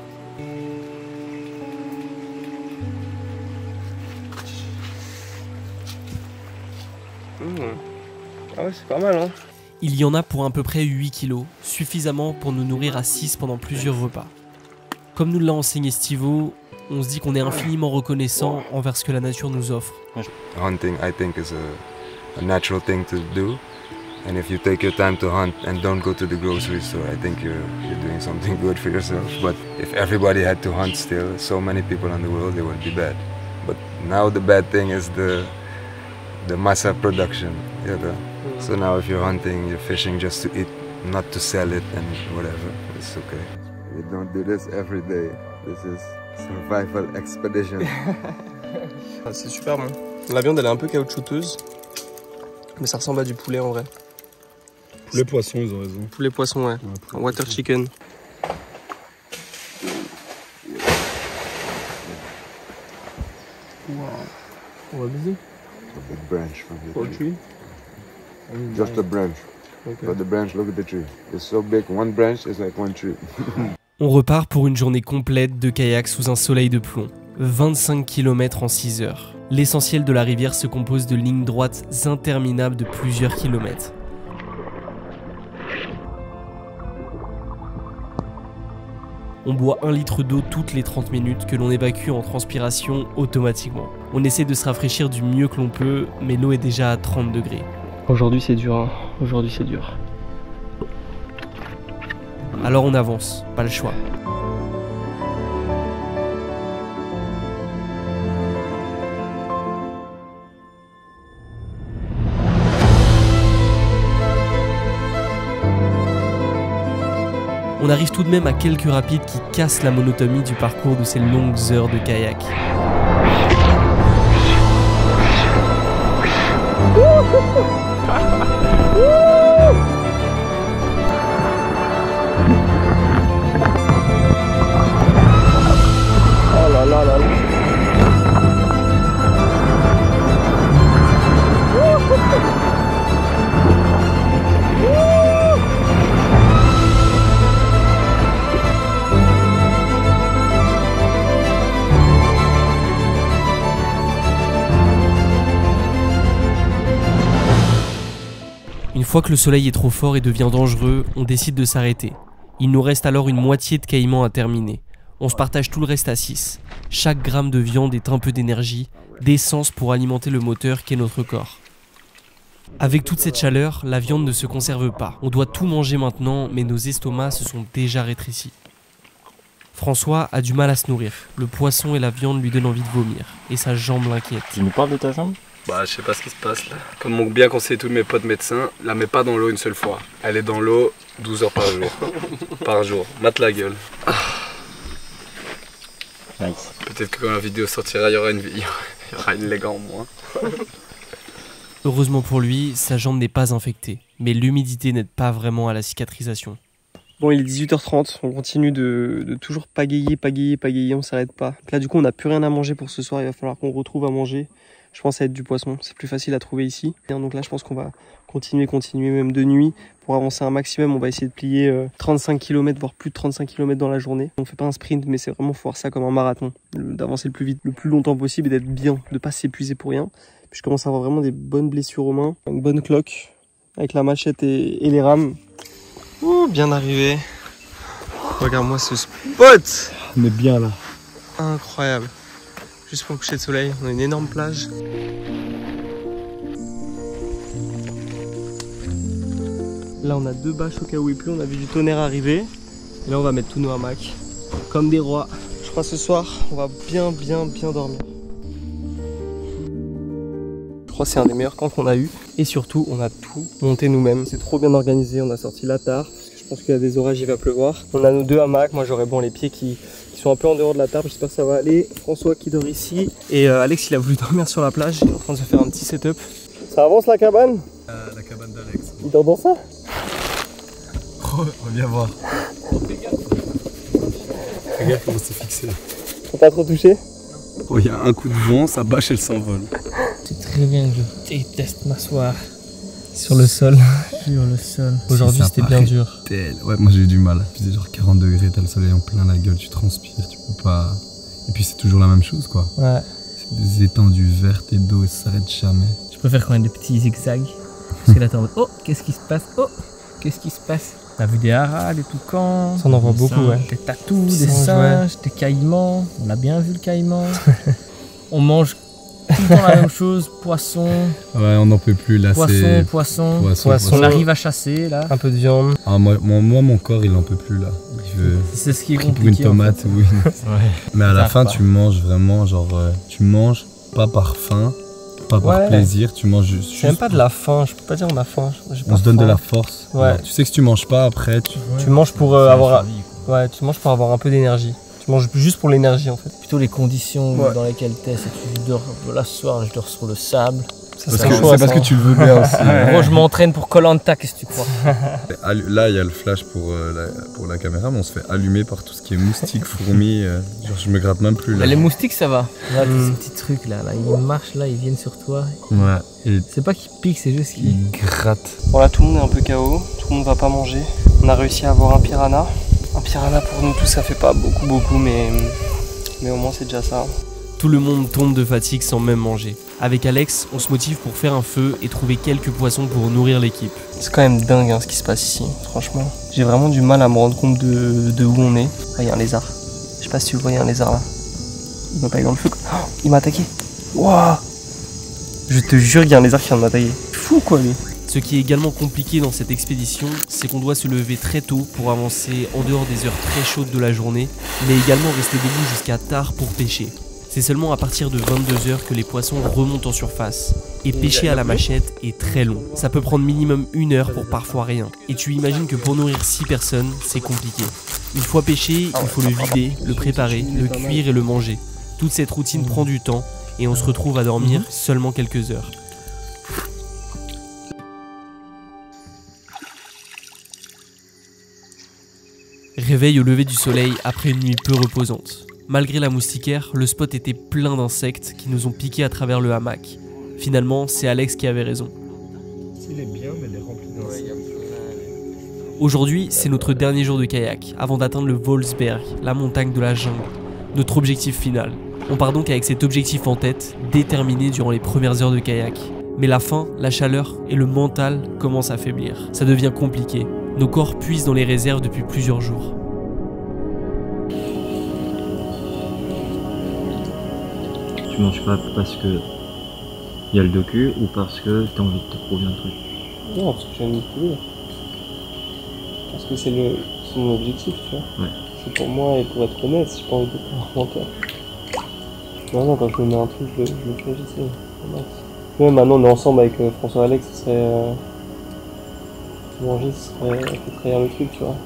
Ah ouais, c'est pas mal, hein. Il y en a pour à peu près 8 kilos, suffisamment pour nous nourrir à 6 pendant plusieurs repas. Comme nous l'a enseigné Steve-O, on se dit qu'on est infiniment reconnaissant envers ce que la nature nous offre. Hunting, I think, is a natural thing to do. And if you take your time to hunt and don't go to the grocery store, I think you're doing something good for yourself. But if everybody had to hunt still, so many people in the world, it would be bad. But now the bad thing is the massa production. So now if you're hunting, you're fishing just to eat, not to sell it and whatever, it's okay. We don't do this every day. This is survival expedition. C'est super bon. La viande elle est un peu caoutchouteuse, mais ça ressemble à du poulet en vrai. Poulet poisson, ils ont raison. Poulet poisson, ouais. Water chicken. Wow. On va viser. A big branch from the tree. Just a branch. Okay. But the branch, look at the tree. It's so big. One branch is like one tree. On repart pour une journée complète de kayak sous un soleil de plomb. 25 km en 6 heures. L'essentiel de la rivière se compose de lignes droites interminables de plusieurs kilomètres. On boit 1 litre d'eau toutes les 30 minutes que l'on évacue en transpiration automatiquement. On essaie de se rafraîchir du mieux que l'on peut, mais l'eau est déjà à 30 degrés. Aujourd'hui c'est dur, hein. Aujourd'hui c'est dur. Alors on avance, pas le choix. On arrive tout de même à quelques rapides qui cassent la monotonie du parcours de ces longues heures de kayak. Oh là là là là. Une fois que le soleil est trop fort et devient dangereux, on décide de s'arrêter. Il nous reste alors une moitié de caïman à terminer. On se partage tout le reste à 6. Chaque gramme de viande est un peu d'énergie, d'essence pour alimenter le moteur qu'est notre corps. Avec toute cette chaleur, la viande ne se conserve pas. On doit tout manger maintenant, mais nos estomacs se sont déjà rétrécis. François a du mal à se nourrir. Le poisson et la viande lui donnent envie de vomir. Et sa jambe l'inquiète. Tu nous parles de ta jambe? Bah je sais pas ce qui se passe là. Comme m'ont bien conseillé tous mes potes médecins, la mets pas dans l'eau une seule fois. Elle est dans l'eau 12 heures par jour. Mate la gueule. Nice. Peut-être que quand la vidéo sortira, il y aura une leg en moins. Heureusement pour lui, sa jambe n'est pas infectée. Mais l'humidité n'aide pas vraiment à la cicatrisation. Bon, il est 18h30, on continue de toujours pagayer, on s'arrête pas. Là du coup on n'a plus rien à manger pour ce soir, il va falloir qu'on retrouve à manger. Je pense à être du poisson, c'est plus facile à trouver ici. Donc là je pense qu'on va continuer même de nuit. Pour avancer un maximum, on va essayer de plier 35 km, voire plus de 35 km dans la journée. On fait pas un sprint, mais c'est vraiment faut voir ça comme un marathon. D'avancer le plus vite, le plus longtemps possible et d'être bien, de pas s'épuiser pour rien. Puis je commence à avoir vraiment des bonnes blessures aux mains. Une bonne cloque avec la machette et les rames. Ouh, bien arrivé. Regarde-moi ce spot. On est bien là. Incroyable. Juste pour le coucher de soleil, on a une énorme plage. Là on a 2 bâches au cas où il pleut, on a vu du tonnerre arriver. Et là on va mettre tous nos hamacs, comme des rois. Je crois ce soir on va bien dormir. Je crois que c'est un des meilleurs camps qu'on a eu. Et surtout on a tout monté nous-mêmes. C'est trop bien organisé, on a sorti la tare, parce que je pense qu'il y a des orages, il va pleuvoir. On a nos 2 hamacs, moi j'aurais les pieds qui sont un peu en dehors de la table, j'espère que ça va aller. François qui dort ici. Et Alex il a voulu dormir sur la plage, il est en train de se faire un petit setup. Ça avance la cabane? La cabane d'Alex. Il dort dans ça? Oh, on vient voir. Regarde comment c'est fixé. Faut pas trop toucher? Oh, il y a un coup de vent, sa bâche elle s'envole. C'est très bien que je déteste m'asseoir sur le sol. Sur le sol. Aujourd'hui c'était bien dur. Ouais, moi j'ai eu du mal. Il faisait genre 40 degrés, t'as le soleil en plein la gueule, tu transpires, tu peux pas. Et puis c'est toujours la même chose quoi. Ouais. C'est des étendues vertes et d'eau et ça s'arrête jamais. Je préfère quand il y a des petits zigzags. Parce que là t'es en mode oh, qu'est-ce qui se passe? Oh, qu'est-ce qui se passe? T'as vu des haras, des toucans, ça on en voit beaucoup, ouais. Des tatous, des singes, des caïmans. On a bien vu le caïman. On mange tout le temps la même chose, poisson. Ouais, on n'en peut plus là. Poisson. On arrive à chasser là. Un peu de viande. Ah, moi, mon corps il n'en peut plus là. C'est ce qui est compliqué. Pour une tomate, oui. Ouais. Mais à la fin, tu manges vraiment, genre, tu manges pas par faim. Pas par plaisir, tu manges juste. C'est même pas de la faim, je peux pas dire on a faim. On se donne de la force. Ouais. Alors, tu sais que si tu manges pas après, tu manges pour avoir. Ouais, tu manges pour avoir un peu d'énergie. Tu manges juste pour l'énergie en fait. Plutôt les conditions dans lesquelles t'es, c'est que tu dors là ce soir, je dors sur le sable. C'est parce que tu le veux bien aussi. Moi je m'entraîne pour Koh-Lanta, qu'est-ce que tu crois? Là il y a le flash pour la caméra, mais on se fait allumer par tout ce qui est moustiques, fourmis. Genre je me gratte même plus là. Les moustiques ça va. Là, ces petits trucs là, ils marchent là, ils viennent sur toi. Ouais. C'est pas qu'ils piquent, c'est juste qu'ils grattent. Bon là tout le monde est un peu KO, tout le monde va pas manger. On a réussi à avoir un piranha. Un piranha pour nous tous ça fait pas beaucoup mais au moins c'est déjà ça. Tout le monde tombe de fatigue sans même manger. Avec Alex, on se motive pour faire un feu et trouver quelques poissons pour nourrir l'équipe. C'est quand même dingue ce qui se passe ici, franchement. J'ai vraiment du mal à me rendre compte de où on est. Là, il y a un lézard. Je sais pas si vous voyez un lézard là. Il m'a pas eu dans le feu. Oh, il m'a attaqué. Waouh! Je te jure qu'il y a un lézard qui vient de m'attaquer. Fou quoi lui. Ce qui est également compliqué dans cette expédition, c'est qu'on doit se lever très tôt pour avancer en dehors des heures très chaudes de la journée, mais également rester debout jusqu'à tard pour pêcher. C'est seulement à partir de 22 h que les poissons remontent en surface. Et pêcher à la machette est très long. Ça peut prendre minimum 1 heure pour parfois rien. Et tu imagines que pour nourrir 6 personnes, c'est compliqué. Une fois pêché, il faut le vider, le préparer, le cuire et le manger. Toute cette routine prend du temps et on se retrouve à dormir seulement quelques heures. Réveil au lever du soleil après une nuit peu reposante. Malgré la moustiquaire, le spot était plein d'insectes qui nous ont piqués à travers le hamac. Finalement, c'est Alex qui avait raison. Il est bien, mais il est rempli d'insectes. Aujourd'hui, c'est notre dernier jour de kayak, avant d'atteindre le Volsberg, la montagne de la jungle. Notre objectif final. On part donc avec cet objectif en tête, déterminé durant les premières heures de kayak. Mais la faim, la chaleur et le mental commencent à faiblir. Ça devient compliqué. Nos corps puisent dans les réserves depuis plusieurs jours. Tu manges pas parce que il y a le docu ou parce que t'as envie de te prouver un truc? Non, parce que j'ai envie de prouver. Parce que c'est mon objectif, tu vois. Ouais. C'est pour moi et pour être honnête, j'ai pas envie d'être un menteur. Non, quand je me mets un truc, je le fais, j'essaie. Même maintenant, on est ensemble avec François Alex, ce serait. Manger, ce serait trahir le truc, tu vois.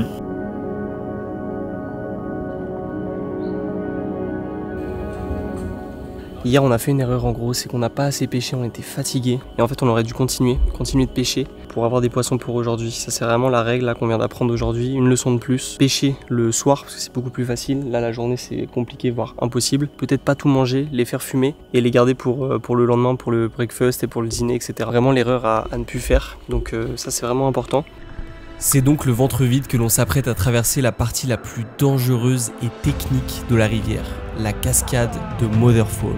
Hier, on a fait une erreur en gros, c'est qu'on n'a pas assez pêché, on était fatigué. Et en fait, on aurait dû continuer de pêcher pour avoir des poissons pour aujourd'hui. Ça, c'est vraiment la règle là qu'on vient d'apprendre aujourd'hui, une leçon de plus. Pêcher le soir, parce que c'est beaucoup plus facile. Là, la journée, c'est compliqué, voire impossible. Peut-être pas tout manger, les faire fumer et les garder pour le lendemain, pour le breakfast et pour le dîner, etc. Vraiment l'erreur à ne plus faire. Donc ça, c'est vraiment important. C'est donc le ventre vide que l'on s'apprête à traverser la partie la plus dangereuse et technique de la rivière, la cascade de Motherfall.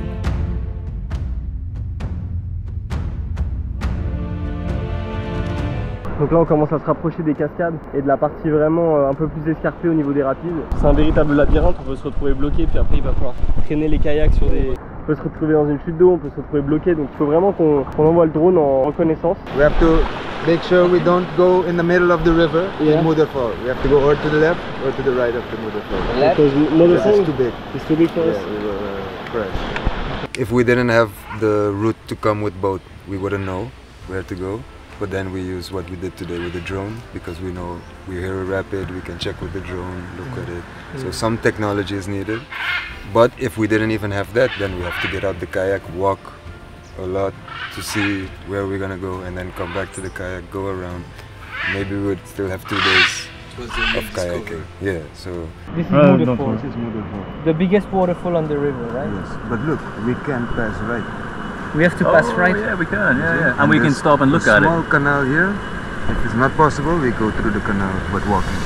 Donc là on commence à se rapprocher des cascades et de la partie vraiment un peu plus escarpée au niveau des rapides. C'est un véritable labyrinthe, on peut se retrouver bloqué, puis après il va falloir traîner les kayaks sur des... On peut se retrouver dans une chute d'eau, on peut se retrouver bloqué, donc il faut vraiment qu'on envoie le drone en reconnaissance. We have to make sure we don't go in the middle of the river in Motherfall. We have to go or to the left or to the right of the Motherfall. Left? Because Motherfall is too big. It's too big for us. Yeah, we will crash. If we didn't have the route to come with boat, we wouldn't know where to go. But then we use what we did today with the drone, because we know we hear a rapid, we can check with the drone, look at it. So some technology is needed. But if we didn't even have that, then we have to get out the kayak, walk a lot to see where we're gonna go, and then come back to the kayak, go around. Maybe we would still have 2 days of kayaking. Yeah, so... This is Motherfall. This is Motherfall. The biggest waterfall on the river, right? Yes, but look, we can't pass right. We have to pass right? Yeah, we can, yeah. And we can stop and look at it. Small canal here. If it's not possible, we go through the canal, but walking.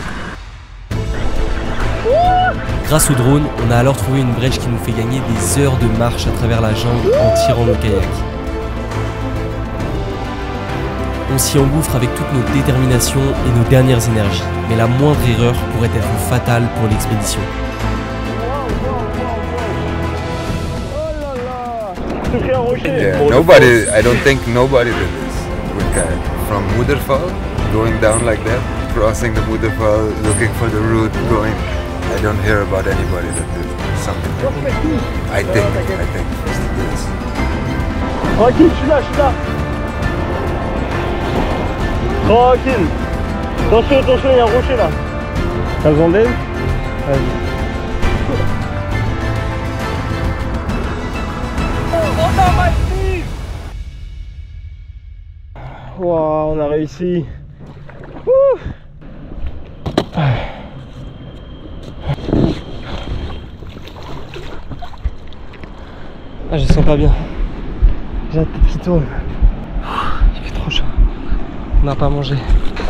Grâce au drone, on a alors trouvé une brèche qui nous fait gagner des heures de marche à travers la jungle en tirant nos kayaks. On s'y engouffre avec toute notre détermination et nos dernières énergies, mais la moindre erreur pourrait être fatale pour l'expédition. Yeah, nobody, I don't think nobody did this with kayak. From Motherfall, going down like that, crossing the Motherfall, looking for the route, going. I don't hear about anybody that did something. I think. Yes. Tranquille, je suis là. Tranquille. Attention, il y a un rocher là. T'as besoin d'aide? Vas-y. Wow, on a réussi. Ouh. Ah, je sens pas bien. J'ai la tête qui tourne. Il fait trop chaud. On n'a pas mangé.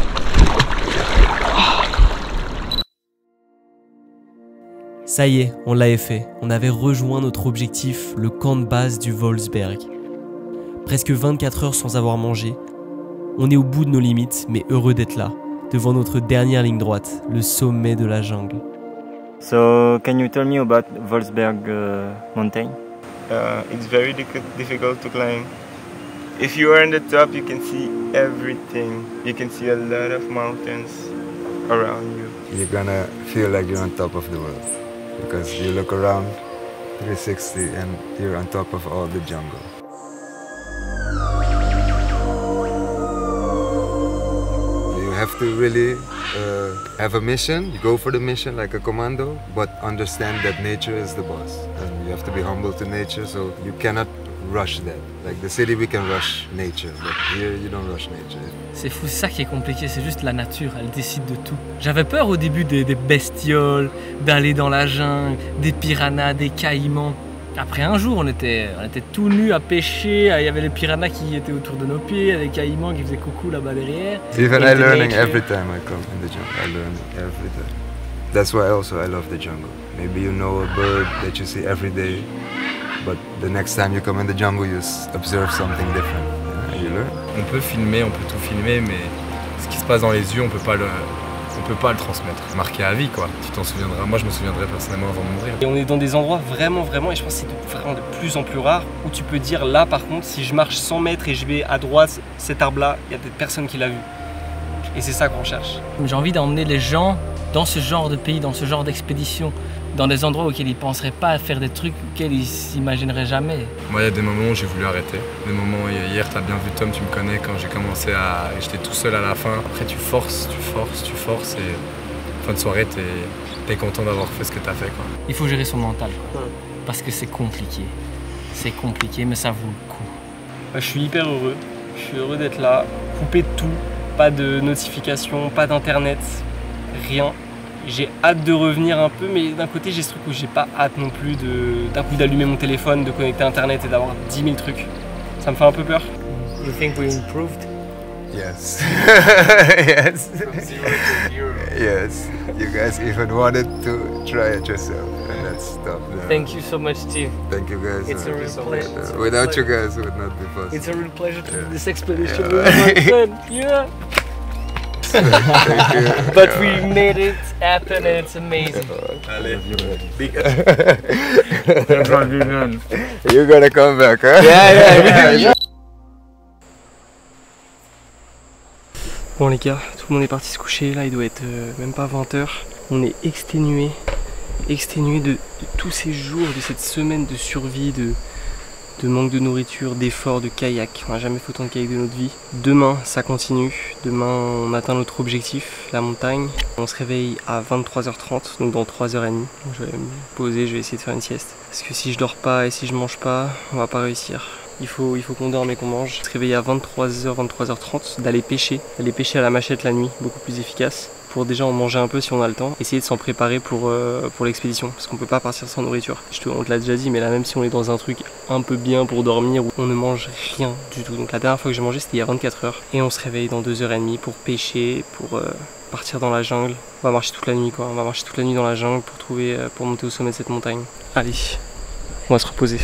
Ça y est, on l'avait fait. On avait rejoint notre objectif, le camp de base du Volsberg. Presque 24 heures sans avoir mangé. On est au bout de nos limites, mais heureux d'être là, devant notre dernière ligne droite, le sommet de la jungle. So, can you tell me about Volsberg mountain? It's very difficult to climb. If you are on the top, you can see everything. You can see a lot of mountains around you. You're gonna feel like you're on top of the world, because you look around 360 and you're on top of all the jungle. You have to really have a mission, you go for the mission like a commando, but understand that nature is the boss. And you have to be humble to nature, so you cannot rush that. Like the city, we can rush nature, but here you don't rush nature. C'est fou, c'est ça qui est compliqué, c'est juste la nature, elle décide de tout. J'avais peur au début des bestioles, d'aller dans la jungle, des piranhas, des caïmans. Après un jour, on était tout nus à pêcher, il y avait les piranhas qui étaient autour de nos pieds, les caïmans qui faisaient coucou là-bas derrière. Even I learning every time I come in the jungle, I learn every time. That's why also I love the jungle. Maybe you know a bird that you see every day, but the next time you come in the jungle, you observe something different. You learn. On peut filmer, on peut tout filmer, mais ce qui se passe dans les yeux, on peut pas le transmettre. Marqué à vie, quoi. Tu t'en souviendras. Moi, je me souviendrai personnellement avant de mourir. Et on est dans des endroits vraiment, et je pense que c'est vraiment de plus en plus rare, où tu peux dire là, par contre, si je marche 100 mètres et je vais à droite, cet arbre-là, il y a peut-être personne qui l'a vu. Et c'est ça qu'on cherche. J'ai envie d'emmener les gens dans ce genre de pays, dans ce genre d'expédition, dans des endroits auxquels ils ne penseraient pas à faire des trucs auxquels ils s'imagineraient jamais. Moi, il y a des moments où j'ai voulu arrêter. Des moments, hier, tu as bien vu Tom, tu me connais, quand j'ai commencé à... J'étais tout seul à la fin. Après, tu forces, et fin de soirée, t'es content d'avoir fait ce que tu as fait, quoi. Il faut gérer son mental, quoi. Parce que c'est compliqué. C'est compliqué, mais ça vaut le coup. Je suis hyper heureux. Je suis heureux d'être là, coupé de tout. Pas de notifications, pas d'internet, rien. J'ai hâte de revenir un peu, mais d'un côté j'ai ce truc où j'ai pas hâte non plus d'un coup d'allumer mon téléphone, de connecter internet et d'avoir 10 000 trucs. Ça me fait un peu peur. You think we improved? Yes. Yes. From 0 to hero. Yes. You guys even wanted to try it yourself, and that's tough. Thank you so much, Steve. Thank you guys. It's a real pleasure. Without you guys, it would not be possible. It's a real pleasure to do this expedition with my friend. Yeah. But we made it happen and it's amazing. You're gonna come back, huh? Yeah. Bon les gars, tout le monde est parti se coucher, là il doit être même pas 20 h. On est exténué de tous ces jours, de cette semaine de survie, de manque de nourriture, d'efforts, de kayak. On n'a jamais fait autant de kayak de notre vie. Demain, ça continue. Demain, on atteint notre objectif, la montagne. On se réveille à 23h30, donc dans 3h30. Donc je vais me poser, je vais essayer de faire une sieste. Parce que si je dors pas et si je mange pas, on va pas réussir. Il faut qu'on dorme et qu'on mange. Se réveiller à 23h, 23h30, d'aller pêcher à la machette la nuit, beaucoup plus efficace. Pour déjà en manger un peu si on a le temps, essayer de s'en préparer pour l'expédition, parce qu'on peut pas partir sans nourriture. On te l'a déjà dit, mais là même si on est dans un truc un peu bien pour dormir, on ne mange rien du tout. Donc la dernière fois que j'ai mangé c'était il y a 24 h et on se réveille dans 2h30 pour pêcher, pour partir dans la jungle. On va marcher toute la nuit quoi, on va marcher toute la nuit dans la jungle pour monter au sommet de cette montagne. Allez, on va se reposer.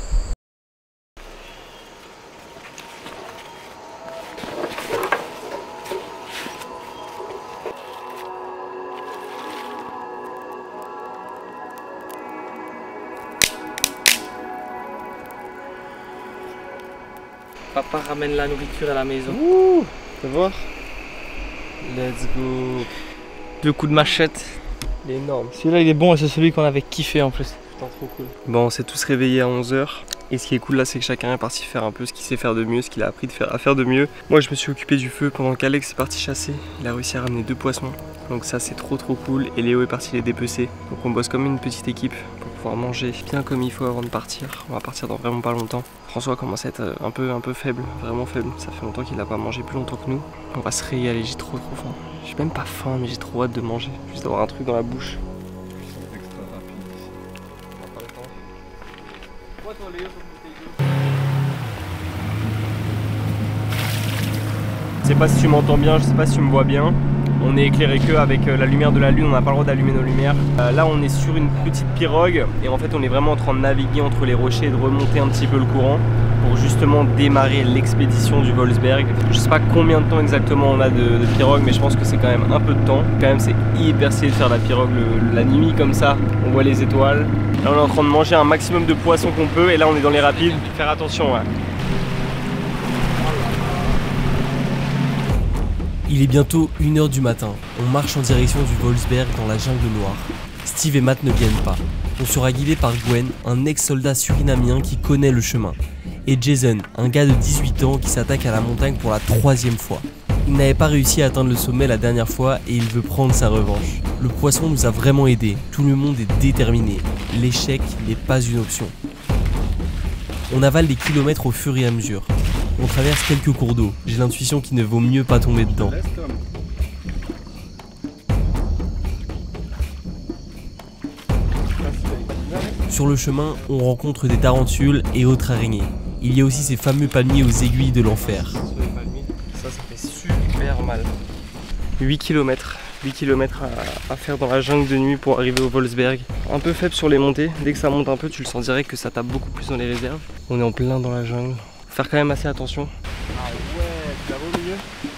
Papa ramène la nourriture à la maison. Ouh, tu vas voir. Let's go. 2 coups de machette. Il est énorme. Celui-là il est bon et c'est celui qu'on avait kiffé en plus. Putain, trop cool. Bon, on s'est tous réveillés à 11 h. Et ce qui est cool là, c'est que chacun est parti faire un peu ce qu'il sait faire de mieux, ce qu'il a appris à faire de mieux. Moi, je me suis occupé du feu pendant qu'Alex est parti chasser. Il a réussi à ramener 2 poissons. Donc ça, c'est trop cool. Et Léo est parti les dépecer. Donc on bosse comme une petite équipe pour pouvoir manger bien comme il faut avant de partir. On va partir dans vraiment pas longtemps. François commence à être un peu faible, vraiment faible. Ça fait longtemps qu'il n'a pas mangé, plus longtemps que nous. On va se régaler, j'ai trop faim. J'ai même pas faim, mais j'ai trop hâte de manger. Juste d'avoir un truc dans la bouche. Je sais pas si tu m'entends bien, je sais pas si tu me vois bien. On est éclairé que avec la lumière de la lune, on n'a pas le droit d'allumer nos lumières. Là on est sur une petite pirogue et en fait on est vraiment en train de naviguer entre les rochers et de remonter un petit peu le courant pour justement démarrer l'expédition du Volsberg. Je sais pas combien de temps exactement on a de pirogue, mais je pense que c'est quand même un peu de temps. Quand même c'est hyper stylé de faire la pirogue la nuit comme ça, on voit les étoiles. Là on est en train de manger un maximum de poissons qu'on peut et là on est dans les rapides. Faire attention ouais. Il est bientôt 1 h du matin. On marche en direction du Volsberg dans la jungle noire. Steve et Matt ne viennent pas. On sera guidé par Gwen, un ex-soldat surinamien qui connaît le chemin, et Jason, un gars de 18 ans qui s'attaque à la montagne pour la 3e fois. Il n'avait pas réussi à atteindre le sommet la dernière fois et il veut prendre sa revanche. Le poisson nous a vraiment aidés, tout le monde est déterminé, l'échec n'est pas une option. On avale des kilomètres au fur et à mesure. On traverse quelques cours d'eau, j'ai l'intuition qu'il ne vaut mieux pas tomber dedans. Sur le chemin, on rencontre des tarentules et autres araignées. Il y a aussi ces fameux palmiers aux aiguilles de l'enfer. Ça fait super mal. 8 km à faire dans la jungle de nuit pour arriver au Wolfsberg. Un peu faible sur les montées, dès que ça monte un peu tu le sens direct que ça tape beaucoup plus dans les réserves. On est en plein dans la jungle. Faut faire quand même assez attention. Ah ouais, tu l'as vu au milieu?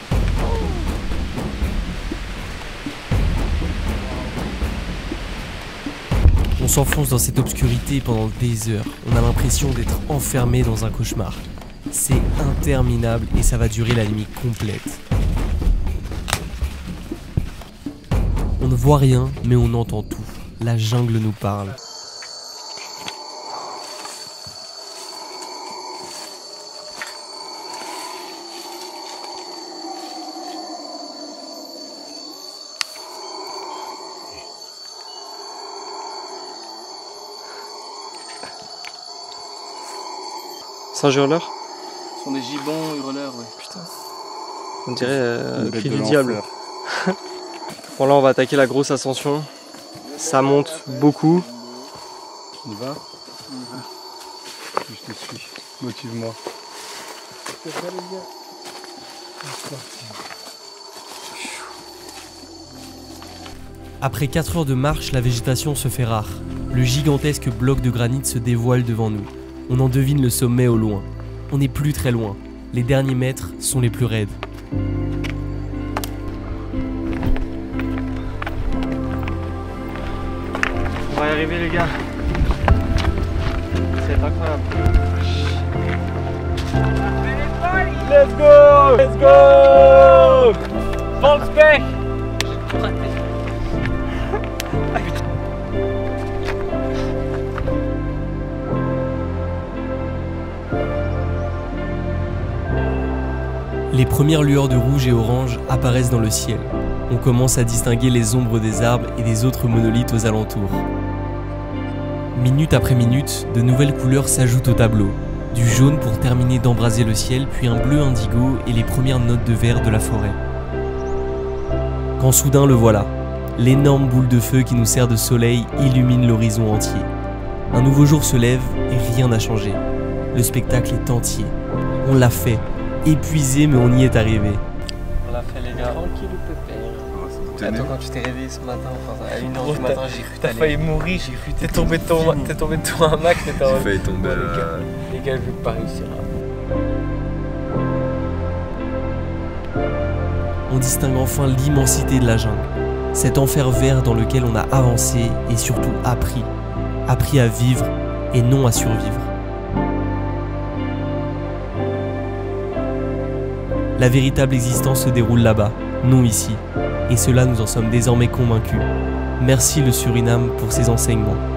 On s'enfonce dans cette obscurité pendant des heures. On a l'impression d'être enfermé dans un cauchemar. C'est interminable et ça va durer la nuit complète. On ne voit rien, mais on entend tout. La jungle nous parle. Singe-hurleur? Ce sont des gibbons hurleurs, ouais. Putain. On dirait cri du diable. Bon là on va attaquer la grosse ascension. Ça monte beaucoup. On y va? Je te suis. Motive-moi. Après 4 heures de marche, la végétation se fait rare. Le gigantesque bloc de granit se dévoile devant nous. On en devine le sommet au loin. On n'est plus très loin. Les derniers mètres sont les plus raides. On va y arriver les gars. C'est incroyable. Let's go! Let's go! Wolfsberg! Les premières lueurs de rouge et orange apparaissent dans le ciel. On commence à distinguer les ombres des arbres et des autres monolithes aux alentours. Minute après minute, de nouvelles couleurs s'ajoutent au tableau. Du jaune pour terminer d'embraser le ciel, puis un bleu indigo et les premières notes de vert de la forêt. Quand soudain le voilà, l'énorme boule de feu qui nous sert de soleil illumine l'horizon entier. Un nouveau jour se lève et rien n'a changé. Le spectacle est entier. On l'a fait. Épuisé, mais on y est arrivé. On l'a fait les gars. Tranquille ou pépère. Attends, quand tu t'es réveillé ce matin, enfin, à 1h du matin, j'ai cru. T'as failli mourir, j'ai cru. T'es tombé de toi un max, t'étais en. J'ai failli tomber. Les gars, je veux pas réussir. On distingue enfin l'immensité de la jungle. Cet enfer vert dans lequel on a avancé et surtout appris. Appris à vivre et non à survivre. La véritable existence se déroule là-bas, non ici. Et cela nous en sommes désormais convaincus. Merci le Suriname pour ses enseignements.